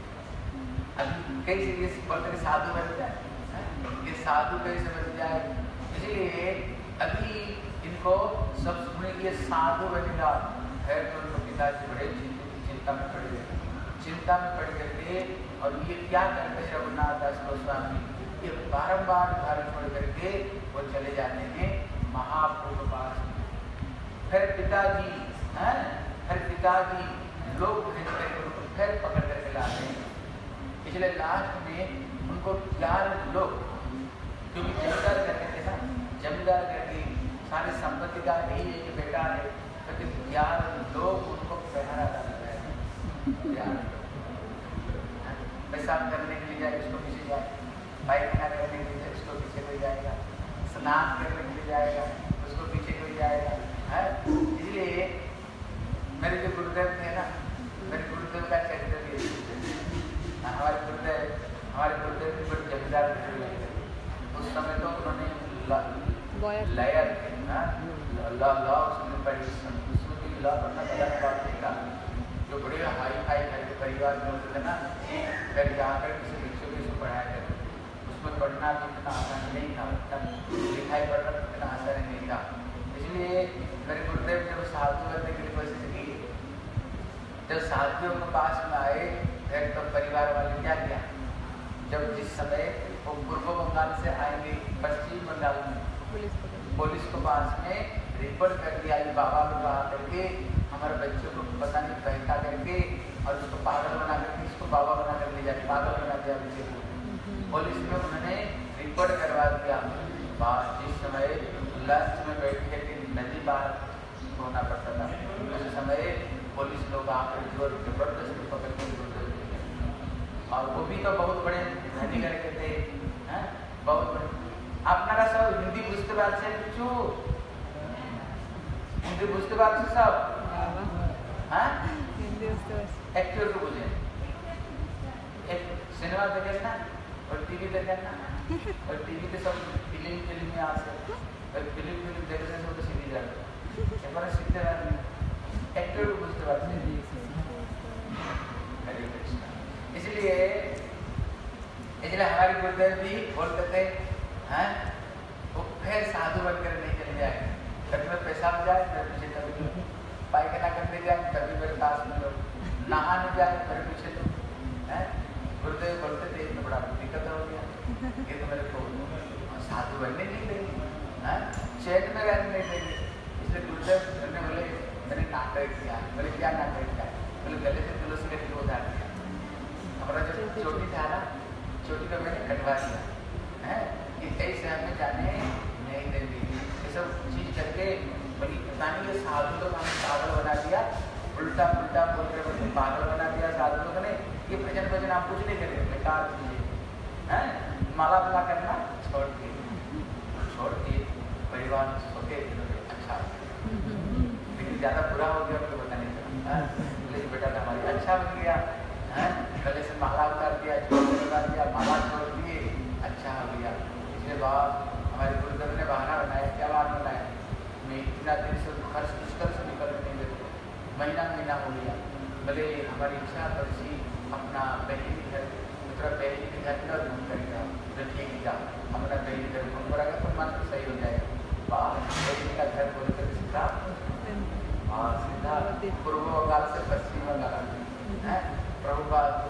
अभी कैसे ये बोलते साधु बन जाए, ये साधु कैसे बन जाए। इसलिए अभी इनको सब सुने ये साधु बनेगा, है तो उनको पिताजी बड़े चिंता में पड़ गए, चिंता में पड़ करके, और ये क्या करते हैं रघुनाथ दास गोस्वामी, ये बारम्बार घर छोड़ करके वो चले जाते हैं महाप्रभु के पास। फिर पिताजी हैं, फिर पिताजी लोग भेज करके उनको फिर पकड़ करके लाते हैं। इसलिए लास्ट में उनको ग्यारह लोग, क्योंकि जमींदार करके थे ना, जमींदार करके सारी संपत्ति का यही एक बेटा है, लेकिन तो ग्यारह लोग उनको पहरा डालते हैं। पेशाब करने के लिए जाए उसको पीछे जाए, पायखाना करने के लिए उसको पीछे कोई जाएगा, स्नान करने के लिए जाएगा उसको पीछे कोई जाएगा, है। इसलिए मेरे जो गुरुदेव थे ना, मेरे गुरुदेव का चरित्र भी हमारे गुरुदेव हमारे गुरुदेव के बड़े जमींदार थे। उस समय तो उन्होंने लयर लॉ लॉ उसमें पढ़ी, उसमें भी लॉ पढ़ना पता बात नहीं था। जो बड़े हाई फाई घर के परिवार में होते थे ना, फिर जाकर किसी बच्चों को इसको पढ़ाया करते, उसमें पढ़ना तो इतना आसान नहीं था, लिखाई पढ़ना तो इतना आसान नहीं था। इसलिए मेरे गुरुदेव जब साधु करने के लिए कोशिश की, जब साधुओं के पास में आए, फिर तो परिवार वाले क्या किया, जब जिस समय वो पूर्व बंगाल से आएंगे पश्चिम बंगाल में, पुलिस को पास में रिपोर्ट कर दिया, ये बाबा को कहा करके हमारे बच्चों को पता नहीं बहका करके और उसको पागल बना करके इसको बाबा बना कर ले जाके पागल बना दिया बच्चे को। पुलिस में उन्होंने टिकट करवा दिया। जिस समय लंच में बैठे थे नदी पार होना पड़ता था, उस समय पुलिस लोग आकर जोर जबरदस्ती पकड़ के गुरुदेव जी, और वो भी तो बहुत बड़े धनी घर के थे, हैं? बहुत बड़े। अपना सब हिंदी बुझते बात से चू हिंदी बुझते बात से सब, हाँ? एक्टर को बुझे, एक सिनेमा देखे ना और टीवी देखे ना, और टीवी पे सब फिल्म फिल्म में आ सकते, और फिल्म फिल्म देखने से तो सीधी जाते, हमारे सीधे रहते एक्टर को बुझते बात से। हरे कृष्णा। इसलिए इसलिए हमारे गुरुदेव भी बोलते थे, हैं? वो फिर साधु बनकर नहीं चले जाए, कभी में पेशाब जाए फिर पीछे कभी पायखाना करने जाए कभी मेरे पास में लोग, नहाने जाए फिर पीछे तो, हैं? गुरुदेव बोलते थे इतना बड़ा दिक्कत हो गया, ये तो मेरे को साधु बनने नहीं देंगे, हैं? चैन में रहने नहीं देंगे। इसलिए गुरुदेव ने बोले मैंने नाटक किया। बोले क्या नाटक किया? बोले गले से तुलसी का टिको उतार दिया, हमारा जो चोटी था ना, चोटी को मैंने कटवा दिया, हैं? कि ऐसे हमें जाने नहीं देंगे, ये सब चीज करके बड़ी बतानी ये साधु लोग हमें पागल बना दिया, उल्टा उल्टा बोल कर बल्कि पागल बना दिया साधु लोगों ने। ये भजन भजन आप कुछ नहीं करेंगे, बेकार चीजें, हैं? माला माला करना छोड़ के छोड़ के परिवार सोते अच्छा, लेकिन ज्यादा बुरा हो गया तो पता नहीं चला। लेकिन बेटा तो हमारी अच्छा बन गया, हैं? गले से माला उतार दिया, छोड़ लगा दिया, माला छोड़ दिए, अच्छा हो गया। इसके बाद हमारे गुरुदेव ने बहाना बनाया, क्या बहाना बनाया? मैं इतना दिन से खर्च मुश्किल से निकल नहीं देते, महीना महीना हो गया। बोले हमारी इच्छा बरसी अपना बहन के घर, मतलब बहन के घर का घूम करेगा, तो ठीक ही जाओ अपना बहन घर घूम करेगा तो मन तो सही हो जाएगा। बहन का घर बोल कर सीधा, हाँ सीधा पूर्व बंगाल से पश्चिम बंगाल है प्रभुपाद।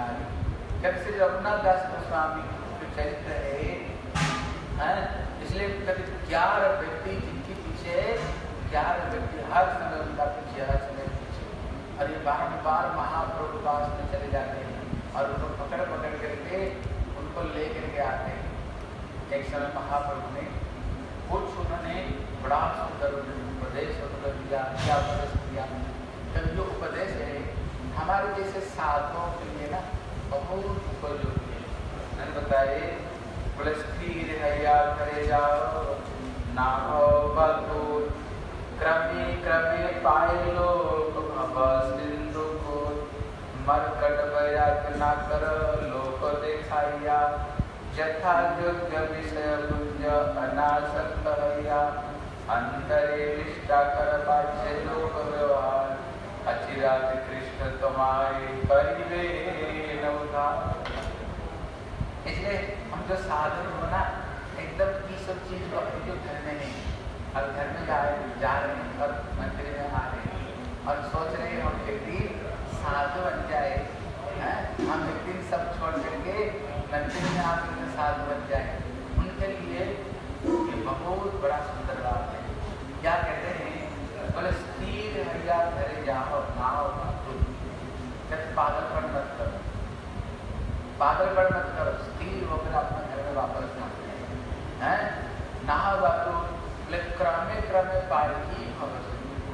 जब श्री रघुनाथ दास गोस्वामी जो चरित्र है, हैं? इसलिए कभी ग्यारह व्यक्ति जिनके पीछे ग्यारह व्यक्ति हर समय उनका पीछे हर समय पीछे, और ये बारम्बार महाप्रभु पास में चले जाते हैं और उनको पकड़ पकड़ करके उनको ले करके आते हैं। एक समय महाप्रभु ने कुछ उन्होंने बड़ा सुंदर उपदेश उनको दिया, क्या उपदेश दिया? जब जो उपदेश है हमारे जैसे साधुओं के लिए ना बहुत उपयोगी है। मैंने बताए बोले स्थिर है या करे जाओ ना हो बदूर, क्रमे क्रमे पाए लो सिंधु को, मरकट वैराग ना कर लोक देखाइया, यथा योग्य विषय बुझ अनासक्त हैया, अंतरे निष्ठा कर बाह्य लोक व्यवहार, अचिरात कृष्ण तुम्हारे करिवे न उद्धार। इसलिए हम जो साधु हो ना एकदम ये सब चीज को जो घर में नहीं, अब घर में जा जा रहे हैं और मंदिर में आ रहे हैं और सोच रहे हैं हम एक दिन साधु बन जाए, हैं? हम एक दिन सब छोड़ करके मंदिर में आकर साधु बन जाए, उनके लिए ये बहुत बड़ा सुंदर बात है। क्या कहते हैं? बोले स्थिर हैया घरे जाओ नाओ पागलपन मत करो, पागलपन मत करो, स्थिर होकर अपने घर में वापस ना है ना बातों क्रमे क्रमे पाएगी भविष्य।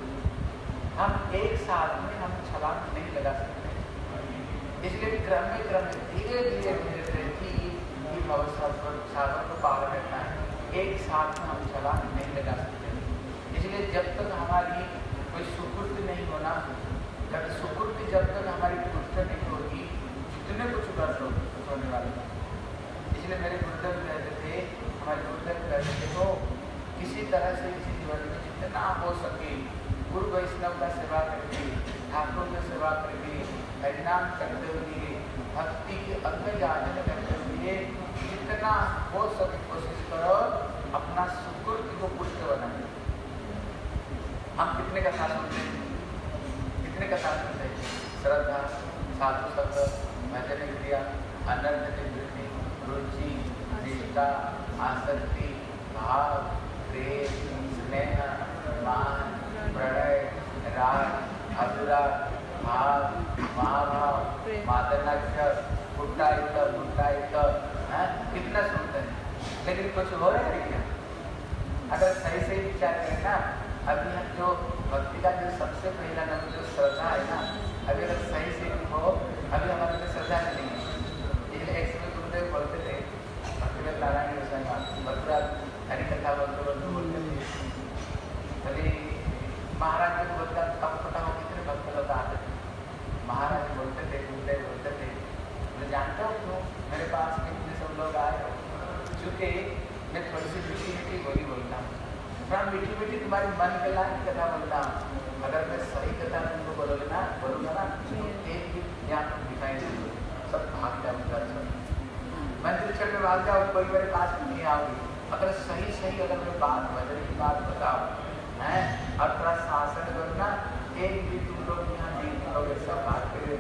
हम एक साथ में हम छलांग नहीं लगा सकते, इसलिए क्रमे क्रमे धीरे धीरे धीरे धीरे ही भविष्य साधन को पार करना है, एक साथ में हम छलांग नहीं लगा सकते। इसलिए जब तक हमारी कोई सुकृति नहीं होना, जब सुकृति जब तक हमारी पुष्ट नहीं होगी, जितने कुछ कर लो कुछ होने वाले। इसलिए मेरे गुरुदेव कहते थे, हमारे गुरुदेव कहते थे तो किसी तरह से किसी जीवन में जितना हो सके गुरु वैष्णव का सेवा करके, ठाकुर की सेवा करके, हरिनाम करते हुए, भक्ति के अंग याचन करते हुए जितना हो सके कोशिश करो अपना सुकृति को पुष्ट बनाए। हम कितने का साथ सुनते हैं, कितने का साथ सुनते हैं? श्रद्धा, साधु संग, भजन क्रिया, अनर्थ निवृत्ति, रुचि, निष्ठा, आसक्ति, भाव, प्रेम, स्नेह, मान, प्रणय, राग, अनुराग, भाव, महाभाव, मादनाख्य, मुट्टायित मुट्टायित, कितना सुनते हैं? लेकिन कुछ हो रहा है क्या? अगर सही सही विचार करें ना, अभी हम जो भक्ति का जो सबसे पहला नंबर जो श्रद्धा है ना, अभी अगर सही से हो, अभी हमारे में श्रद्धा नहीं है। इसलिए एक समय गुरुदेव बोलते थे, भक्तिवेद नारायण गोस्वामी मथुरा हरि कथा बोलते बोलते बोलते थे, कभी महाराज जी बोलता कब पता हो कितने भक्त लोग आते थे। महाराज बोलते थे, गुरुदेव बोलते थे, मैं जानता हूँ क्यों मेरे पास कितने सब लोग आए हो, क्योंकि मैं थोड़ी सी मीठी मीठी बोली बोलता हूँ, थोड़ा मीठी मीठी तुम्हारी मन के लायक कथा बोलता हूँ। अगर मैं सही कथा तुमको बोलोगे ना बोलूँगा ना तो एक भी यहाँ तुम दिखाई नहीं दोगे, सब भाग जाओगे। मंदिर छोड़ के भाग जाओ, कोई मेरे पास नहीं आओगे। अगर सही सही अगर मैं बात भजन की बात बताओ हैं और थोड़ा शासन करो ना, एक भी तुम लोग यहाँ नहीं पाओगे, सब बात करेंगे।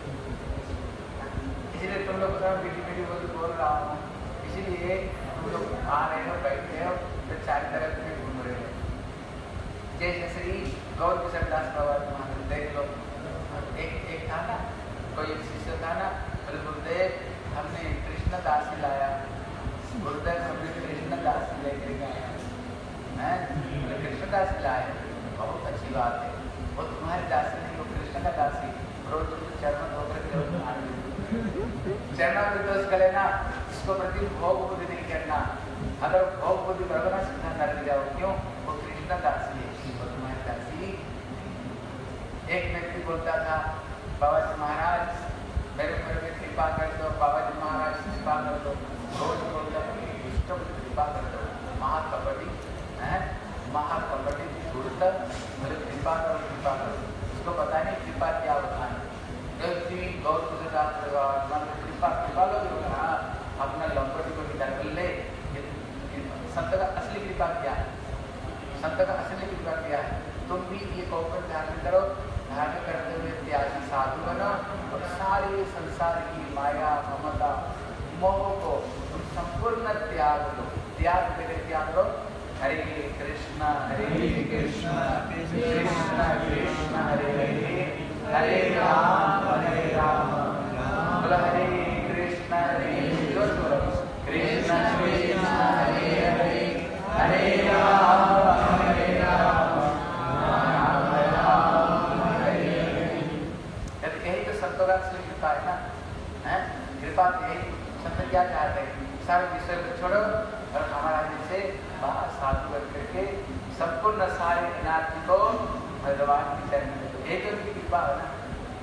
इसलिए तुम लोग मीठी मीठी बोली बोल रहा हूँ, इसीलिए तुम लोग आ रहे हो, बैठे हो तो चार तरफ में घूम रहे हो। जैसे श्री गौर किशन दास बाबा महाराज देख लो, एक एक था ना, कोई एक शिष्य था ना, बोले गुरुदेव हमने कृष्ण दास ही लाया, गुरुदेव हमने कृष्ण दास ही लेके गए हैं, बोले कृष्ण दास ही लाए, बहुत अच्छी बात है, वो तुम्हारे दासी नहीं, वो कृष्ण का दासी, रोज रोज चरण धोकर के चरणों में दोष कर लेना, इसको प्रति भोग बुद्धि नहीं करना। अगर भोग बुद्धि करोगे ना सीधा नरक जाओ, क्यों? वो कृष्ण दासी है, वो तुम्हारी दासी। एक व्यक्ति बोलता था, बाबा जी महाराज मेरे ऊपर में कृपा कर दो, बाबा जी महाराज कृपा कर दो, रोज बोलता दुष्ट कृपा कर दो, महाकपटी है, महाकपटी धूर्त, मेरे कृपा करो कृपा करो। उसको पता नहीं कृपा क्या होता है। गौर कृपा कृपा लोग अपना लंपटी को निकाल ले। संत का असली कृपा क्या है? संत का असली कृपा क्या है? तुम भी ये कौपर धारण करो, धारण करते हुए त्यागी साधु बनो और सारे संसार की माया ममता मोह को तुम संपूर्ण त्याग दो। त्याग करके क्या करो? हरे कृष्णा हरे कृष्णा कृष्णा कृष्णा हरे हरे, हरे राम हरे राम बोला हरे कृष्णा हरे कृष्णा कृष्णा हरे हरे, हरे राम हरे राम राम राम हरे हरे। यही तो संतों का असली कृपा है ना, है कृपा। यही संत क्या चाहते हैं? सारे विषय को छोड़ो और हमारा जैसे बाहर साधु बन करके संपूर्ण सारे इनाती को भगवान की चरण में, यही तो उनकी कृपा है ना।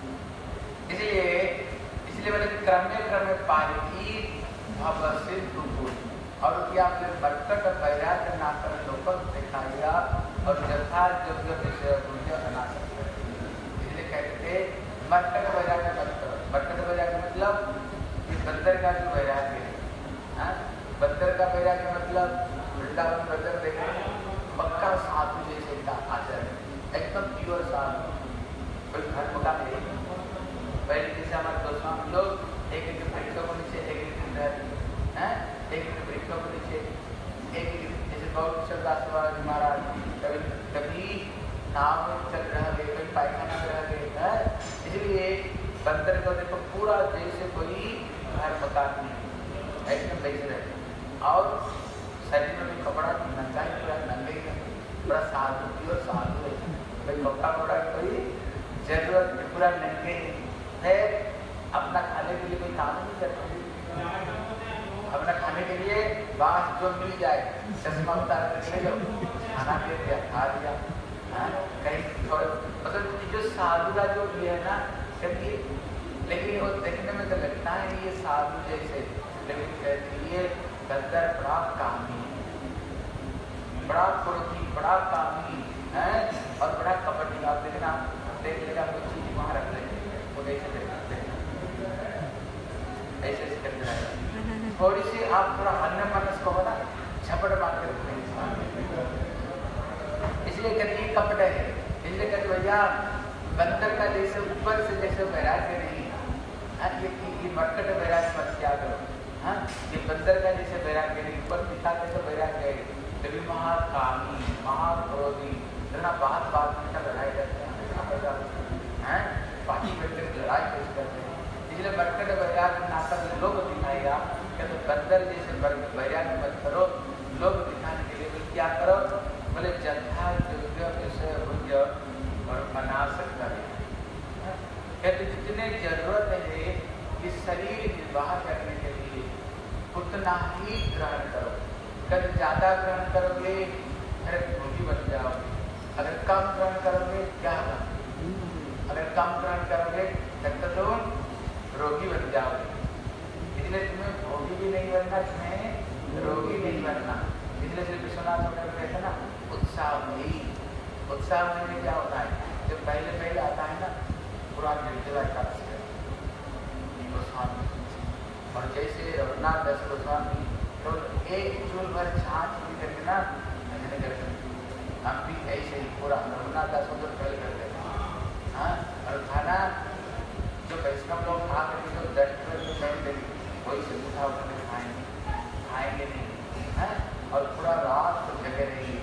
इसलिए इसलिए मैंने क्रमे क्रमे पारी भव सिंधु और क्या अपने बरकट वैराग्य नाकर लोक दिखाया और यथा योग्य विषय पूज्य अनासक्त। इसलिए कहते थे बरकट वैराग्य मत करो। बरकट वैराग्य मतलब ये बंदर का जो वैराग्य है, बंदर का वैराग्य मतलब वृंदावन बंदर देखे पक्का साधु जैसे का आचरण, एकदम प्योर साधु, कोई घर मका नहीं। पहले जैसे हमारे दोस्तों हम लोग एक एक वृक्षों को नीचे एक एक दिन रहते हैं, एक एक वृक्षों को नीचे एक एक जैसे गौर किशोर दास बाबा महाराज कभी कभी नाव में चल रहा है, कभी पायखाना में रह गए है। इसलिए बंदर को देखो पूरा जैसे कोई घर मकान नहीं, एकदम वैसे रहते और शरीर में भी कपड़ा नंगा ही पूरा नंगे ही रहते, पूरा साधु प्योर साधु है। कोई कपड़ा वपड़ा कोई जरूरत पूरा नंगे है। अपना खाने के लिए कोई काम नहीं करते, अपना खाने के लिए बात जो मिल जाए चश्मा उतार कर ले लो, खाना दे दिया खा दिया। कहीं थोड़े मतलब जो साधु का जो ये है ना कभी, लेकिन वो देखने में तो लगता है ये साधु जैसे, लेकिन कहती ये बंदर बड़ा कामी, बड़ा क्रोधी, बड़ा कामी है और बड़ा कपटी। आप देखना देख लेगा कोई चीज वहाँ रख लेंगे वो कैसे देखना ऐसे ऐसे करते रहेगा। थोड़ी सी आप थोड़ा अन्य मनस को हो ना झपट मार के रखेंगे, इसलिए कहते कपट है। इसलिए कहते भैया बंदर का जैसे ऊपर से जैसे वैराग्य नहीं है, ये ये मटकट वैराग्य मत क्या करो। हाँ ये बंदर का जैसे वैराग्य नहीं, ऊपर दिखा के तो वैराग्य है, कभी महाकामी महाक्रोधी इतना बात बात में लड़ाई करते हैं, पार्टी बैठकर लड़ाई पेश करते हैं। इसलिए मटकट वैराग्य नाटक लोग दिखाएगा कहते बंदर जैसे वैराग्य मत करो, लोग दिखाने के लिए बोले क्या करो, बोले जथा योग्य विषय भुज और बना सकता है। कहते जितने जरूरत है इस शरीर निर्वाह करने के लिए उतना ही ग्रहण करो। अगर ज्यादा ग्रहण करोगे अरे भोगी बन जाओगे, अगर कम ग्रहण करोगे क्या होगा, अगर कम ग्रहण करोगे तब तो तुम रोगी बन जाओगे। इसलिए तुम्हें भोगी भी नहीं बनना, तुम्हें रोगी नहीं बनना। इसलिए श्री विश्वनाथ वगैरह कहते ना उत्साह नहीं, उत्साह में क्या होता है, जब पहले पहले आता है ना पूरा निर्जला का गोस्वामी, और जैसे रघुनाथ दास गोस्वामी तो एक चूल भर छाछ भी करके ना मैंने करते, हम भी ऐसे ही पूरा रघुनाथ दास को पहले करते हैं। हाँ, और खाना जो वैष्णव लोग खा करके जो दस रुपये में वही से उठा उठा के खाएंगे, खाएंगे नहीं है, और पूरा रात को जगे रहेंगे।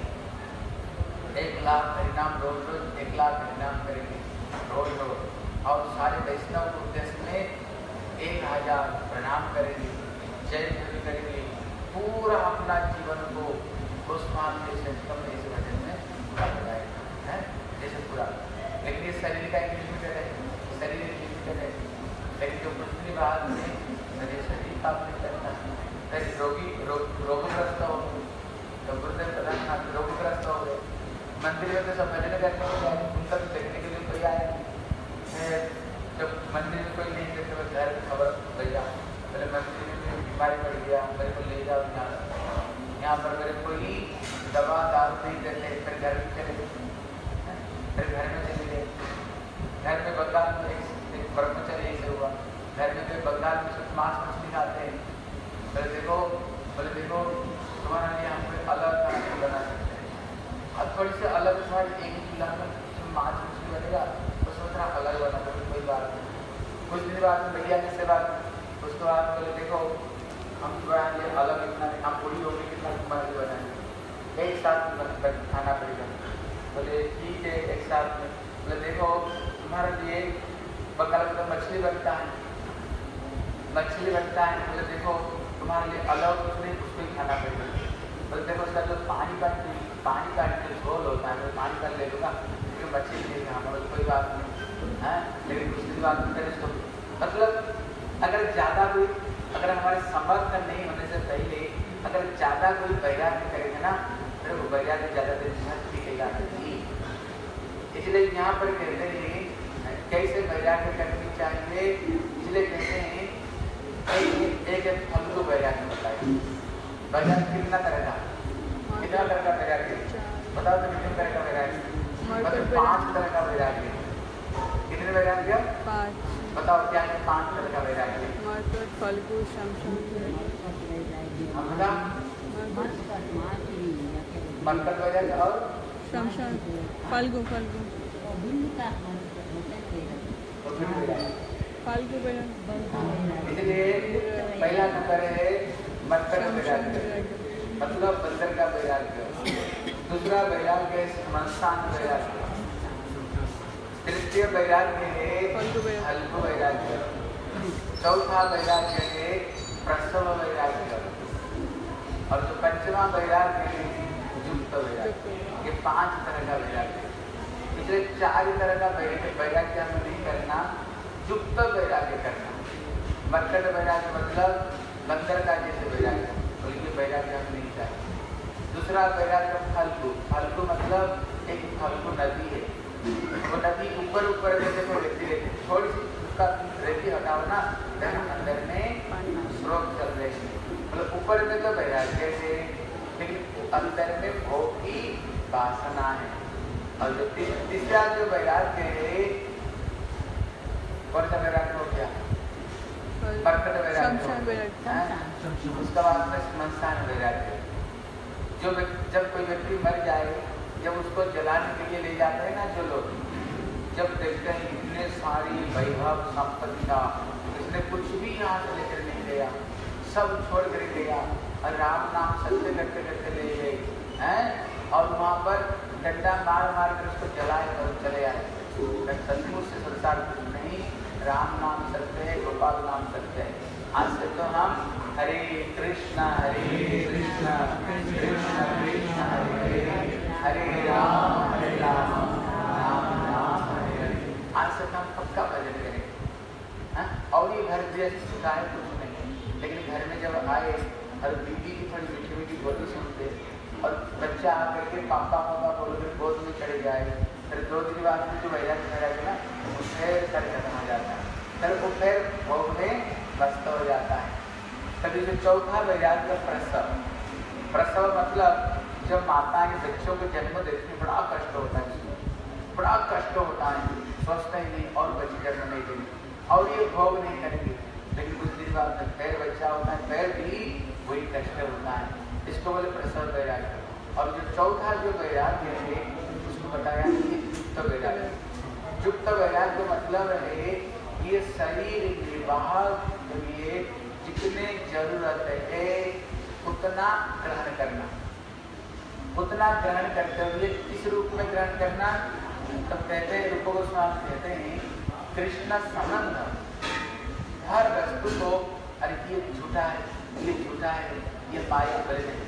एक लाख हरिनाम रोज रोज एक लाख हरिनाम करेंगे रोज रोज, और सारे वैष्णव के उद्देश्य में एक हजार प्रणाम करेंगे, जय जय करेंगे, पूरा अपना जीवन को गोस्वामी से ऐसे भजन में पूरा लगाएगा है जैसे पूरा। लेकिन ये शरीर का एक लिमिटेड है, शरीर एक लिमिटेड है, लेकिन जो पृथ्वी बाद में मेरे शरीर का नहीं करता है। रोगी रोग रोगग्रस्त हो तो गुरुदेव प्रधान रोगग्रस्त हो गए, मंदिर में तो सब भजन करने के लिए उनका भी देखने के लिए कोई आए, जब मंदिर में कोई नहीं देखते हुए घर खबर भैया पहले मंदिर में बीमारी पड़ गया, मेरे को ले जाओ यहाँ यहाँ पर मेरे कोई दवा दारू नहीं देते, फिर घर में चले गए, फिर घर में चले गए, घर में बंगाल में एक ब्रह्मचर्य ऐसे हुआ, घर में कोई बंगाल में सिर्फ मांस मछली खाते हैं, बोले देखो बोले देखो तुम्हारे लिए हम कोई अलग खाना बना सकते हैं, अब थोड़ी सी अलग तुम्हारी एक चूल्हा में मांस मछली बनेगा तो सोच रहा अलग बना तो कोई बात नहीं। कुछ दिन बाद भैया की सेवा, उसके बाद बोले देखो हम तुम्हारे लिए अलग इतना हम पूरी होगी कितना तुम्हारे लिए बनाएंगे, एक साथ में खाना पड़ेगा। बोले ठीक है एक साथ में, बोले देखो तुम्हारे लिए बंगाल में मछली बनता है, मछली बनता है, बोले देखो तुम्हारे लिए अलग कुछ नहीं उसको ही खाना पड़ेगा। बोले देखो उसका जो पानी का पानी का जो झोल होता है पानी का ले लूँगा क्योंकि मछली नहीं खाना, बोले कोई बात नहीं है, लेकिन कुछ दिन बाद में इसको मतलब अगर ज़्यादा कोई अगर हमारे समर्थ नहीं होने से पहले अगर ज़्यादा कोई वैराग्य करेंगे ना फिर वो वैराग्य ज़्यादा देर तक टिकेगा नहीं। इसलिए यहाँ पर कहते हैं कैसे वैराग्य करनी चाहिए, इसलिए कहते हैं एक एक फल को वैराग्य बताइए। वैराग्य कितना तरह का, कितना तरह का वैराग्य बताओ तो कितने तरह का वैराग्य, मतलब पांच तरह का वैराग्य। कितने वैराग्य बताओ क्या है, पांच तरह का वैराग्य। फल्गु शमशम मरकट वैराग्य और शमशम फल्गु फल्गु फालतू इसलिए पहला नंबर है मरकट वैराग्य मतलब बंदर का वैराग्य, दूसरा वैराग्य है श्मशान वैराग्य, तृतीय वैराग्य है फल्गु वैराग्य, चौथा वैराग्य है प्रसव वैराग्य, और जो पंचवा वैराग्य है युक्त वैराग्य। ये पांच तरह का वैराग्य, इसलिए चार तरह का वैराग्य हमें नहीं करना, युक्त वैराग्य करना। मरकट वैराग्य मतलब बंदर का जैसे वैराग्य, तो ये वैराग्य हम नहीं चाहिए। दूसरा वैराग्य फल्गु, फल्गु मतलब एक फल्गु नदी है, वो नदी ऊपर ऊपर जैसे वो रहती रहती थोड़ी सी उसका रेती हटाओ ना अंदर में स्रोत चल रही है, मतलब ऊपर में तो वैराग्य है लेकिन अंदर में भोग की वासना है। और जो तीसरा जो वैराग्य है कौन सा वैराग्य हो गया, मरकट वैराग्य, उसका बाद में श्मशान वैराग्य। जो जब कोई व्यक्ति मर जाए जब उसको जलाने के लिए ले जाते हैं ना जो लोग, जब देखते हैं इतने सारी वैभव संपत्ति का, इसने कुछ भी यहाँ से लेकर नहीं गया, सब छोड़ कर गया और राम नाम सत्य करते करते ले गए हैं, और वहाँ पर डंडा मार मार कर उसको जलाए और चले आए। सचमुच से संसार कुछ नहीं, राम नाम सत्य है, गोपाल नाम सत्य है। आज से तो हम हरे कृष्णा हरे कृष्णा कृष्णा कृष्णा हरे हरे हरे राम हरे राम राम राम हरे हरे। आज से हम पक्का भजन करें। और ये घर गृहस्थ का है कुछ नहीं, लेकिन घर में जब आए और बीबी की थोड़ी मीठी मीठी बोली सुनते और बच्चा आकर के पापा पापा बोल के गोद में चढ़े जाए, फिर दो दिन बाद में जो भैया खड़ा है ना फिर सर खत्म हो जाता है, फिर वो फिर भोग में मस्त हो जाता है। कभी जो चौथा वैराग्य का प्रसव, प्रसव मतलब जब माताएं बच्चों को जन्म देती हैं बड़ा कष्ट होता है, बड़ा कष्ट होता है, स्वस्थ ही नहीं और बच्चे जन्म नहीं देंगे और ये भोग नहीं करेंगे, लेकिन कुछ दिन बाद में फिर बच्चा होता है फिर भी वही कष्ट होता है। इसको बोले प्रसव वैराग्य। और जो चौथा जो वैराग्य है उसको बताया कि युक्त वैराग्य। युक्त वैराग्य मतलब है ये शरीर निर्वाह के लिए जितने जरूरत है उतना ग्रहण करना, उतना ग्रहण करते हुए किस रूप में ग्रहण करना, तब कहते हैं रूप गोस्वामी कहते हैं कृष्ण संबंध। हर वस्तु को अरे ये झूठा है, ये झूठा है, ये माया बले नहीं,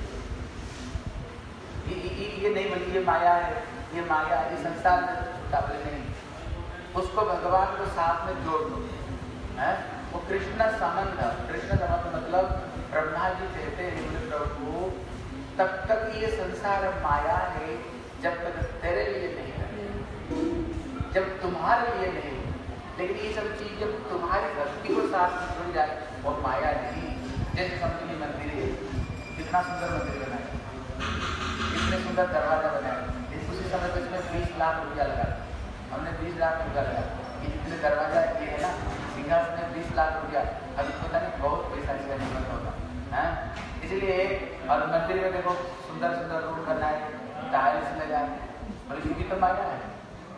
ये, ये, ये नहीं बल्कि ये माया है, ये माया ये संसार में झूठा बले नहीं, उसको भगवान को साथ में जोड़ दो है। वो कृष्ण संबंध, कृष्ण संबंध मतलब ब्रह्मा जी कहते हैं प्रभु तब तक ये संसार माया है जब तक तेरे लिए नहीं है, जब तुम्हारे लिए नहीं, लेकिन ये सब चीज जब तुम्हारी भक्ति को साथ में जुड़ जाए वो माया नहीं। जैसे समझिए मंदिर है, कितना सुंदर मंदिर बना है, कितने सुंदर दरवाजा बनाया, उसी समय तो इसमें बीस लाख रुपया लगा, हमने बीस लाख रुपया लगा, ये जितने दरवाजा ये है ना सिंहासन में बीस लाख रुपया, अभी पता नहीं बहुत पैसा इसका निकल होगा है। इसलिए और मंदिर में देखो सुंदर सुंदर रूम बनाए, टाइल्स लगाए, और ये भी तो माया है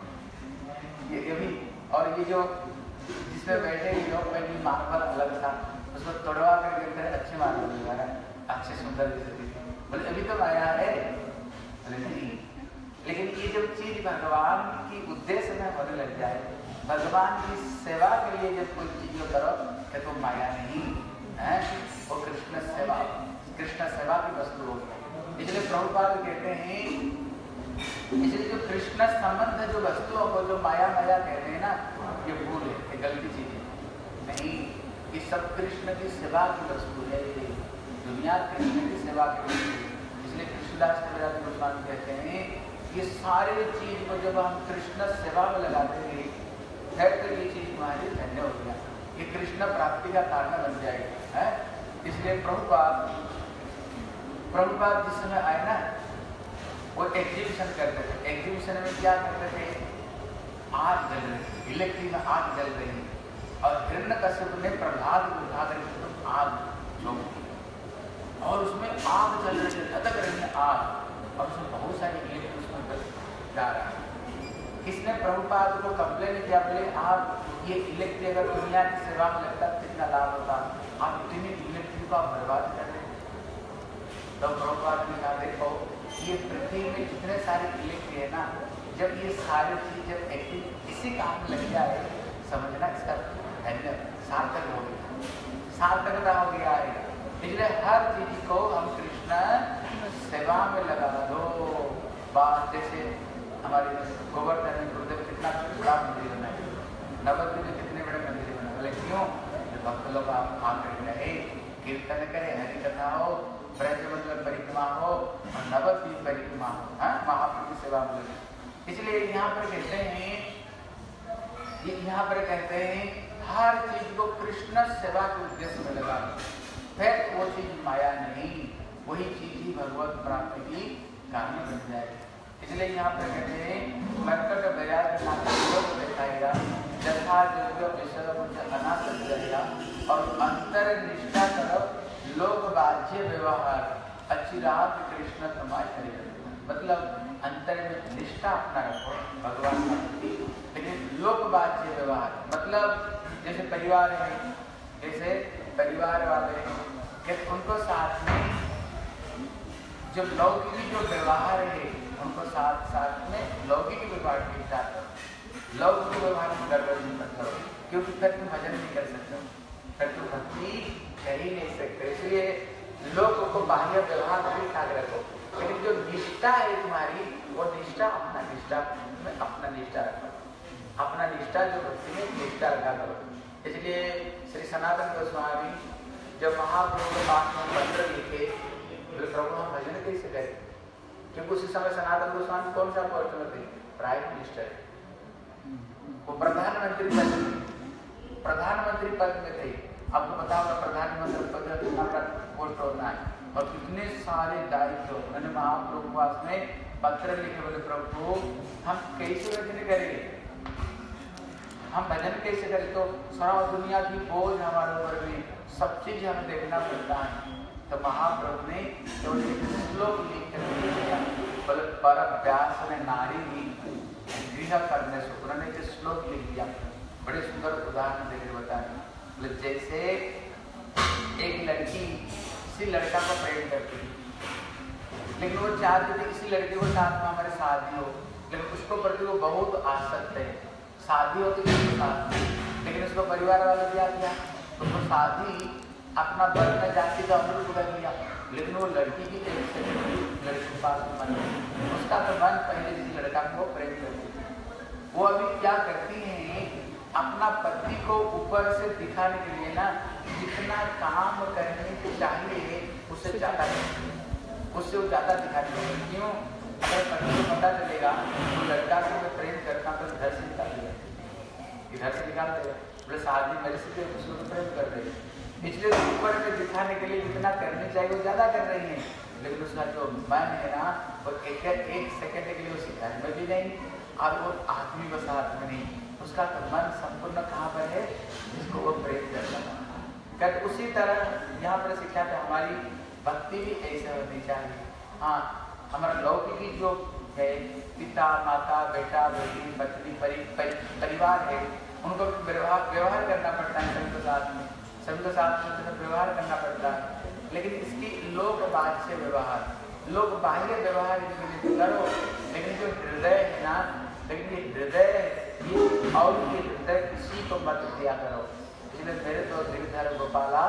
ये, ये भी। और ये जो जिसमें बैठे लोग पहले मार्बल अलग था, उसको तोड़वा कर देखते अच्छे मार्बल लगा है, अच्छे सुंदर दिखते, बोले अभी तो माया है, बोले नहीं। लेकिन ये जब चीज भगवान की उद्देश्य में होने लग जाए, भगवान की सेवा के लिए जब कोई चीज करो तो तो माया नहीं है, वो कृष्ण सेवा, कृष्ण सेवा की वस्तु हो। इसलिए प्रभुपाद कहते हैं, इसलिए जो कृष्ण संबंध जो वस्तुओं को जो माया माया कहते हैं ना, ये भूल है, ये गलती चीज है नहीं, ये सब कृष्ण की सेवा की वस्तु है, दुनिया कृष्ण की सेवा की वस्तु है। इसलिए कृष्णदास कविराज गोस्वामी कहते हैं ये सारे चीज को जब हम कृष्ण सेवा में लगा देंगे फिर तो ये चीज तुम्हारी धन्य हो गया, ये कृष्ण प्राप्ति का कारण बन जाएगा है। इसलिए प्रभुपाद प्रभुपाद जिस समय आए ना वो एग्जीबिशन करते थे, एग्जीबिशन में क्या करते थे, आग जल रही, इलेक्ट्रिक में आग जल रही और हिरण्यकश्यप ने प्रहलाद को उठा करके तो आग झोंक दी और उसमें आग जल रही है, धधक रही है आग और उसमें बहुत सारी इलेक्ट्रिक उसमें जा रहा है। इसने प्रभुपाद को कंप्लेन किया, बोले आप ये इलेक्ट्रिक अगर दुनिया की सेवा में लगता कितना लाभ होता, आप इतनी इलेक्ट्रिक को आप बर्बाद कर रहे। तो प्रभुपाद ने कहा देखो ये पृथ्वी में जितने सारे इलेक्ट्रिक है ना, जब ये सारी चीज जब एक्टिव इसी काम में लग जाए समझना इसका धन्य सार्थक हो गया, सार्थकता हो गया है। इसलिए हर चीज को हम कृष्ण सेवा में लगा दो। बात जैसे हमारे गोवर्धन में गुरुदेव कितना बड़ा मंदिर बनाए, नवद्वीप में कितने बड़े मंदिर बनाए, बोले क्यों, भक्त लोग आप आकर रहे कीर्तन करे, हरि कथा हो, ब्रजमंडल परिक्रमा हो और नवद्वीप परिक्रमा हो, महाप्रभु की सेवा में लगे। इसलिए यहाँ पर कहते हैं, ये यहाँ पर कहते हैं हर चीज को कृष्ण सेवा के उद्देश्य में लगा, फिर वो चीज माया नहीं, वही चीज ही भगवत प्राप्ति की कारण बन जाए। इसलिए यहाँ पर कहते हैं मरकट वैराग्य नाम दिखाएगा, जथा योग्य विषय अनासक्त रहेगा और अंतर निष्ठा तरफ लोक बाह्य व्यवहार अचिरात कृष्ण तुम्हारे करेगा। मतलब अंतर में निष्ठा अपना रखो भगवान का प्रति, लेकिन लोक बाह्य व्यवहार मतलब जैसे परिवार है, जैसे परिवार वाले हैं कि उनको साथ में जो लौकिक जो व्यवहार है उनको साथ साथ में लौकिक व्यवहार के साथ, लौकिक व्यवहार में गड़बड़ नहीं मत करो, क्योंकि फिर तुम भजन नहीं कर सकते, फिर तुम भक्ति कर ही नहीं सकते। इसलिए लोक को बाह्य व्यवहार ठीक ठाक रखो, लेकिन जो निष्ठा है तुम्हारी वो निष्ठा अपना निष्ठा में अपना निष्ठा रखो, अपना निष्ठा जो भक्ति में निष्ठा रखा करो। इसलिए श्री सनातन गोस्वामी जब महाप्रभु के पास में पत्र लिखे तो प्रभु हम भजन कैसे करें, क्योंकि उसी समय सनातन गोस्वामी कौन सा पोस्ट में थे, प्राइम मिनिस्टर, वो प्रधानमंत्री पद प्रधानमंत्री पद में थे। आपको पता होगा प्रधानमंत्री पद में कितना पोस्ट होता है और कितने सारे दायित्व। उन्होंने महाप्रभु के पास में पत्र लिखे, बोले प्रभु हम कैसे भजन करेंगे, हम भजन कैसे करें, तो सारा दुनिया की बोझ हमारे ऊपर में सब चीज हमें देखना पड़ता है। तो महाप्रभु ने जो श्लोक लिख कर दिया, बोले पर व्यास ने नारी गृह करने से, उन्होंने जो श्लोक लिख दिया, बड़े सुंदर उदाहरण देकर बताए। बोले जैसे एक लड़की किसी लड़का को प्रेम करती है, लेकिन वो चाहती थी किसी लड़के को साथ में हमारे शादी हो, लेकिन उसको प्रति वो बहुत आसक्त है, शादी होती है उसके साथ में, लेकिन उसको परिवार वाले क्या किया, तो वो शादी अपना बल में जाति का अनुरूप कर लिया, लेकिन वो लड़की की लड़की के पास मन, उसका तो मन पहले किसी लड़का को प्रेम करती थी। वो अभी क्या करती हैं, अपना पति को ऊपर से दिखाने के लिए ना जितना काम करने को चाहिए उससे ज्यादा उससे वो ज्यादा दिखाने के लिए। क्यों, अगर पति को पता चलेगा तो लड़का से मैं प्रेम करता तो घर से निकाल देगा, इधर से निकाल देगा, बोले शादी मेरे से उसको प्रेम कर देगा। इसलिए ऊपर में दिखाने के लिए जितना करने चाहिए वो ज्यादा कर रही है, लेकिन उसका जो मन है ना वो एक एक सेकंड के लिए उसी घर में भी नहीं, अब वो आदमी को साथ में नहीं, उसका तो मन संपूर्ण कहाँ पर है, जिसको वो प्रेम करता है। उसी तरह यहाँ पर शिक्षा है हमारी भक्ति भी ऐसे होनी चाहिए। हाँ, हमारा लौकिक जो है पिता माता बेटा बेटी पत्नी परि, परि, परिवार है, उनको व्यवहार व्यवहार करना पड़ता है सभी के साथ में, सभी के साथ में व्यवहार करना पड़ता है, लेकिन इसकी लोक बाह्य व्यवहार, लोक बाह्य व्यवहार करो, लेकिन जो हृदय है ना, लेकिन ये हृदय ये और ये हृदय किसी को मत दिया करो। इसलिए मेरे तो गिरधर गोपाला,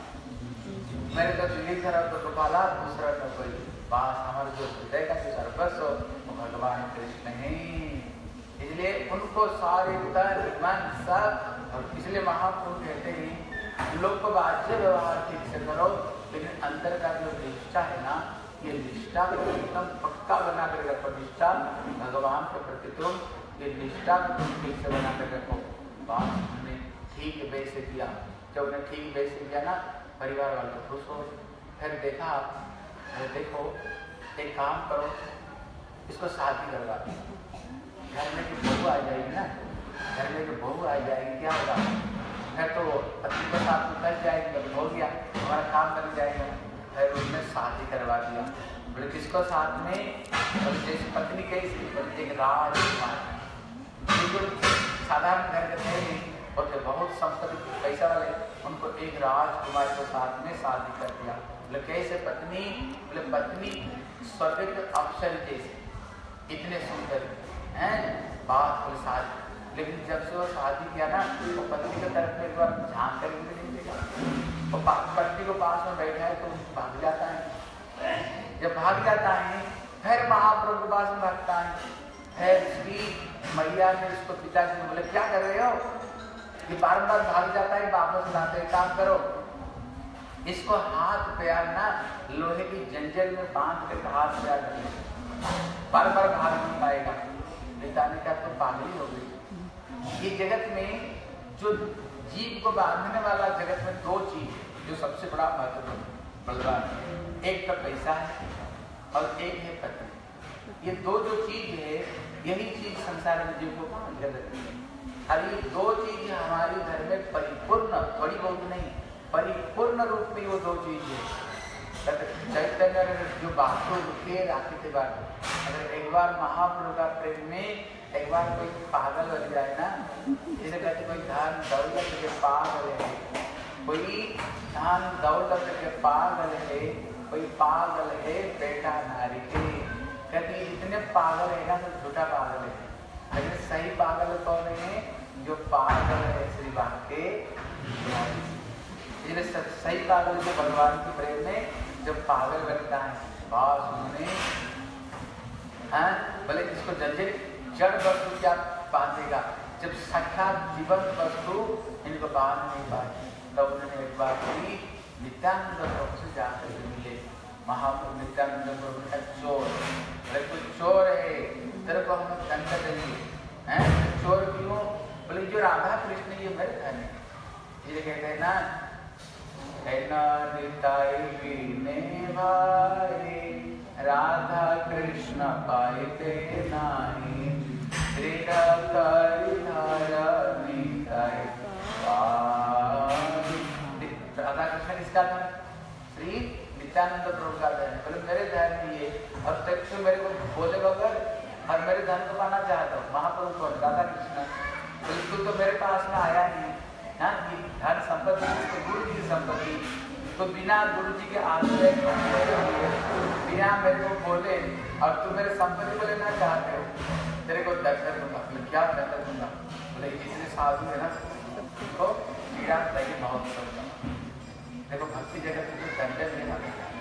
मेरे तो गिरधर तो गोपाला, दूसरा तो कोई बात, हमारे जो हृदय का जो सर्वस्व वो भगवान कृष्ण है। इसलिए उनको सारे तन मन सब, और इसलिए महाप्रभु कहते हैं लोग को बाह्य व्यवहार ठीक से करो, लेकिन अंदर का जो निष्ठा है ना, ये निष्ठा को एकदम पक्का बना कर रखो। निष्ठा भगवान के प्रति तुम ये निष्ठा को तुम ठीक से बना कर रखो। बात हमने ठीक वे से किया, जब उन्हें ठीक वे से किया ना, परिवार वाले खुश हो। फिर देखा, अरे देखो एक काम करो, इसको शादी करवा दो, घर में की बहू आ जाएगी ना, घर में की बहू आ जाएगी, क्या होगा, फिर तो पत्नी के साथ में कर जाएगी, हो गया हमारा काम बन जाएगा। फिर उसने शादी करवा दिया, बोले किसको साथ में, जैसे पत्नी कैसी, एक राजकुमार, बिल्कुल साधारण घर के थे और थे बहुत संपत्ति पैसा वाले, उनको एक राजकुमार के साथ में शादी कर दिया। बोले कैसे पत्नी, बोले पत्नी स्वर्ग के अप्सर जैसे, इतने सुंदर हैं बात, बोले शादी, लेकिन जब से वो शादी किया ना, तो पत्नी की तरफ में एक बार झांक कर भी नहीं देखा, वो पत्नी को पास में बैठा है तो भाग जाता है, जब भाग जाता है फिर महाप्रभु के पास में भागता है, फिर श्री मैया ने उसको पिताजी ने बोले क्या कर रहे हो, ये बार बार भाग जाता है, वापस लाते हैं, काम करो, इसको हाथ पैर ना लोहे की जंजीर में बांध के हाथ पैर बार बार भाग नहीं पाएगा। पिता ने कहा तो पागली हो गई। ये जगत में जो जीव को बांधने वाला जगत में दो चीज जो सबसे बड़ा महत्वपूर्ण बलवान, एक का पैसा है और एक है पत्नी। ये दो जो चीज है, यही चीज संसार में जीव को बांध कर रखती है। और ये दो चीज हमारे घर में परिपूर्ण, थोड़ी बहुत नहीं, परिपूर्ण रूप में वो दो चीज है। चैतन्य जो बातों रुके राखी थे बात, अगर एक बार महाप्रभु का प्रेम में एक बार कोई पागल हो जाए ना, जैसे कहते कोई धन दौलत के पागल है, कोई धन दौलत के पागल है, कोई पागल है बेटा नारी के, कहते जितने पागल है ना सब झूठा पागल है, लेकिन सही पागल कौन है, जो पागल है श्री बात के, इसलिए सही पागल जो भगवान के प्रेम में जब पागल बनता है बस उन्होंने हाँ बोले इसको जल्दी जड़ वस्तु क्या बांधेगा, जब साक्षात जीवन वस्तु इनको बांध नहीं पाए तब उन्होंने एक बार की नित्यानंद प्रभु से जाकर मिले। महाप्रभु नित्यानंद प्रभु का चोर, बोले कोई चोर है तेरे को हम दंड देंगे, हैं चोर क्यों, बोले जो राधा कृष्ण ये मेरे घर में, ये कहते हैं ना भाई राधा कृष्ण पाइते नाही राधा कृष्ण किसका था, श्री नित्यानंद प्रभु का धन, बोले मेरे धन दिए और तक से मेरे को बोले बगैर और मेरे धन को पाना चाहता हूँ। महाप्रभु कौन, राधा कृष्ण, बिल्कुल तो मेरे पास में आया नहीं ना, धन संपत्ति तो गुरु जी की संपत्ति, तो बिना गुरु जी के आश्रय बिना मेरे को बोले और तू मेरे संपत्ति को लेना चाहते हो, तेरे को दर्शन दूंगा। क्या दर्शन दूंगा, बोले जितने साधु है ना तो पीड़ा लगे बहुत होगा। देखो भक्ति जगत में दंड लेना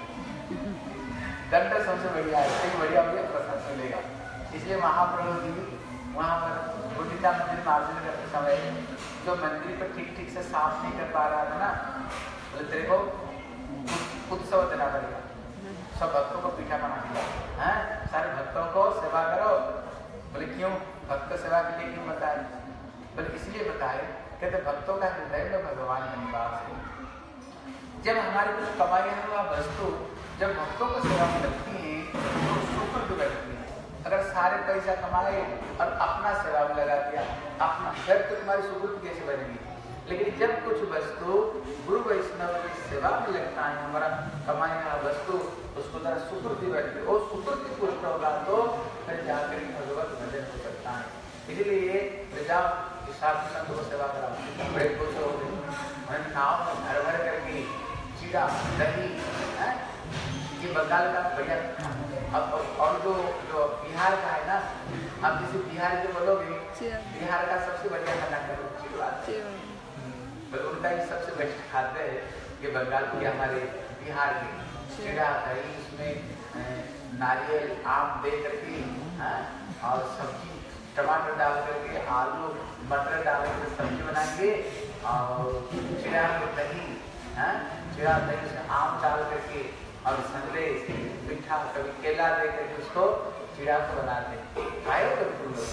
दंड सबसे बढ़िया है, इससे बढ़िया बढ़िया प्रसाद मिलेगा। इसलिए महाप्रभु जी वहाँ पर गुंडिचा मंदिर मार्जन करते समय जो मंदिर को ठीक ठीक से साफ नहीं कर पा रहा था ना, बोले तेरे को उत्सव देना पड़ेगा, सब भक्तों को पीठा बना दिया है, सारे भक्तों को सेवा करो। बोले क्यों, भक्त सेवा के लिए क्यों बताए, बोले इसलिए बताए कहते भक्तों का हृदय में भगवान का निवास है। जब हमारे कुछ कमाया हुआ वस्तु जब भक्तों को सेवा में लगती है तो सुकृत लगती है। अगर सारे पैसा कमाए और अपना सेवा में लगा दिया अपना, फिर तो तुम्हारी सुकृत कैसे बनेगी। लेकिन जब कुछ वस्तु गुरु वैष्णव की सेवा में लगता है हमारा कमाया हुआ वस्तु, उसको जरा सुकृति बैठती है, और सुकृति पुष्ट होगा तो फिर जाकर भगवत भजन हो सकता है। इसलिए जाओ साधु संत को सेवा करा, बड़े खुश हो गए, नाव में भर भर करके चीड़ा दही है, ये बंगाल का बढ़िया। अब और जो जो बिहार का है ना, आप किसी बिहार के बोलोगे बिहार का सबसे बढ़िया खाना करो चिड़वा, उनका ही सबसे बेस्ट खाते हैं कि बंगाल के हमारे बिहार के चिड़ा दही, उसमें नारियल आम दे करके और सब्जी टमाटर डाल करके आलू मटर डाल करके सब्जी बनाएंगे और चिड़ा दही है, चिड़ा दही से आम डाल करके और संदेश मीठा कभी केला दे करके उसको चिड़ा को बनाते खाए हो कभी तुम लोग।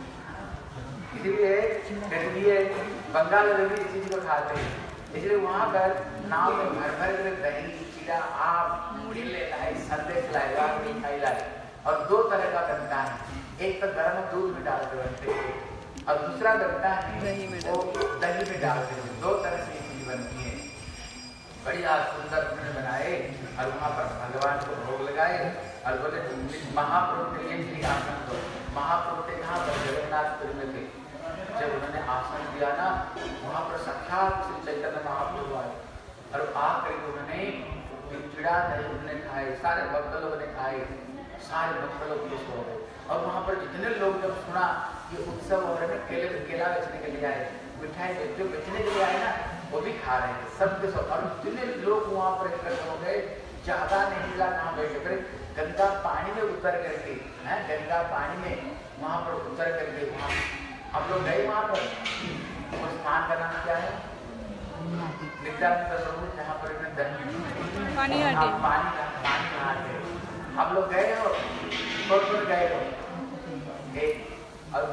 इसलिए बंगाल में भी इस चीज को खाते हैं, इसलिए वहाँ पर नाव में भर भर कर दही चिड़ा आम केले लाए संदेश लाए मिठाई लाए, और दो तरह का बनता है, एक तो गर्म दूध में डाल के बनते हैं और दूसरा बनता है वो दही में डाल के, दो तरह से चीज बनती है। बढ़िया सुंदर उन्होंने बनाए और वहाँ पर भगवान को भोग लगाए और बोले महाप्रभु के लिए भी आसन दो। महाप्रभु के यहाँ पर जगन्नाथपुरी में थे, जब उन्होंने आसन दिया ना वहाँ पर साक्षात श्री चैतन्य महाप्रभु आए और आकर उन्होंने चिड़ा दही उन्होंने खाए, सारे भक्त लोगों ने खाए, सारे भक्त लोग खुश हो गए। और वहाँ पर जितने लोग जब सुना ये उत्सव हो रहे हैं, केले केला बेचने के लिए आए, मिठाई जो बेचने के लिए आए ना वो भी खा रहे हैं सबके सब, और जितने लोग वहाँ पर इकट्ठे हो गए, ज्यादा नहीं मिला कहाँ बैठे, फिर गंगा पानी में उतर करके है, गंगा पानी में वहाँ पर उतर करके वहाँ आप लोग गए वहाँ पर, वो स्थान का नाम क्या है, नित्यानंद प्रभु जहाँ पर पानी घाट, पानी पानी घाट है। आप लोग गए हो, कौन कौन गए हो, एक और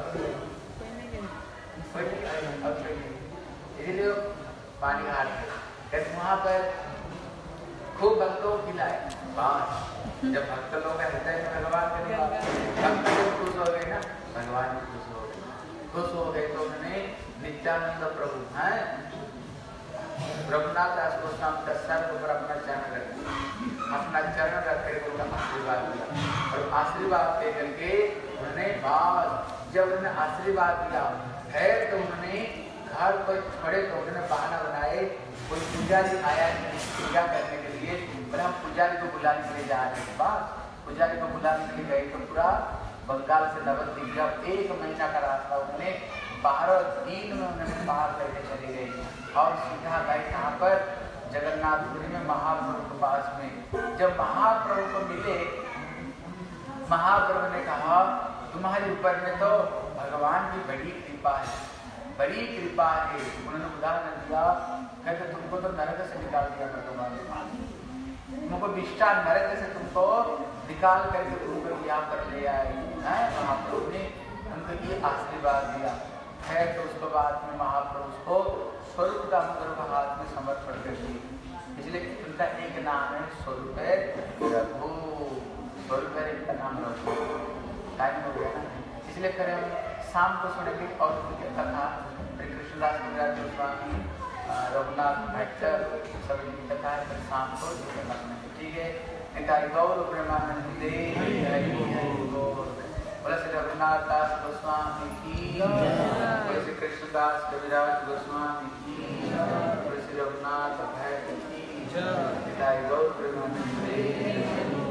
इसलिए पानी घाट है, वहाँ पर खूब भक्तों को खिलाए बस। जब भक्त लोग का हृदय में भगवान के भक्त जब खुश हो गए ना, भगवान भी खुश हो गए, खुश हो गए तो उन्होंने नित्यानंद प्रभु हैं रघुनाथ दास गोस्वामी का सर पर अपना चरण रख दिया, अपना चरण रख करके उनका आशीर्वाद दिया, और आशीर्वाद दे करके उन्होंने बाद जब उन्होंने आशीर्वाद दिया है तो उन्होंने घर पर छोड़े तो उन्होंने बहाना बनाए, कोई पुजारी आया नहीं पूजा करने के लिए, पर हम पुजारी को बुलाने के लिए जा रहे हैं। बाद पुजारी को बुलाने के लिए गए तो पूरा बंगाल से नवद्वीप जब एक महीना का रास्ता उन्होंने बारह दिन में उन्होंने पार करके चले गए और सीधा गए यहाँ पर जगन्नाथपुरी में महाप्रभु के पास में। जब महाप्रभु को मिले, महाप्रभु ने कहा तुम्हारे ऊपर में तो भगवान की बड़ी कृपा है, बड़ी कृपा है। उन्होंने उदाहरण दिया, कहते तुमको तो नरक से निकाल दिया भगवान, तुमको विष्टा नरक से तुमको निकाल करके तुमको यहाँ पर ले आए हैं। महाप्रभु ने उनको ये आशीर्वाद दिया है। तो उसके बाद में महाप्रभु उसको स्वरूप दामोदर को हाथ में समर्पण कर दिए। इसलिए उनका एक नाम है स्वरूप है रघु, स्वरूप है इनका नाम रघु। टाइम हो गया ना, इसलिए फिर हम शाम को सुनेंगे और कथा कृष्णदास कविराज गोस्वामी, रघुनाथ भट्ट सभी की कथा है। फिर शाम को ठीक है। निताई गौर प्रेमानंदे हरि हरि बोल। बोला श्री रघुनाथ दास गोस्वामी की, बोले श्री कृष्णदास कविराज गोस्वामी की, बोले श्री रघुनाथ भट्ट की। निताई गौर प्रेमानंदे।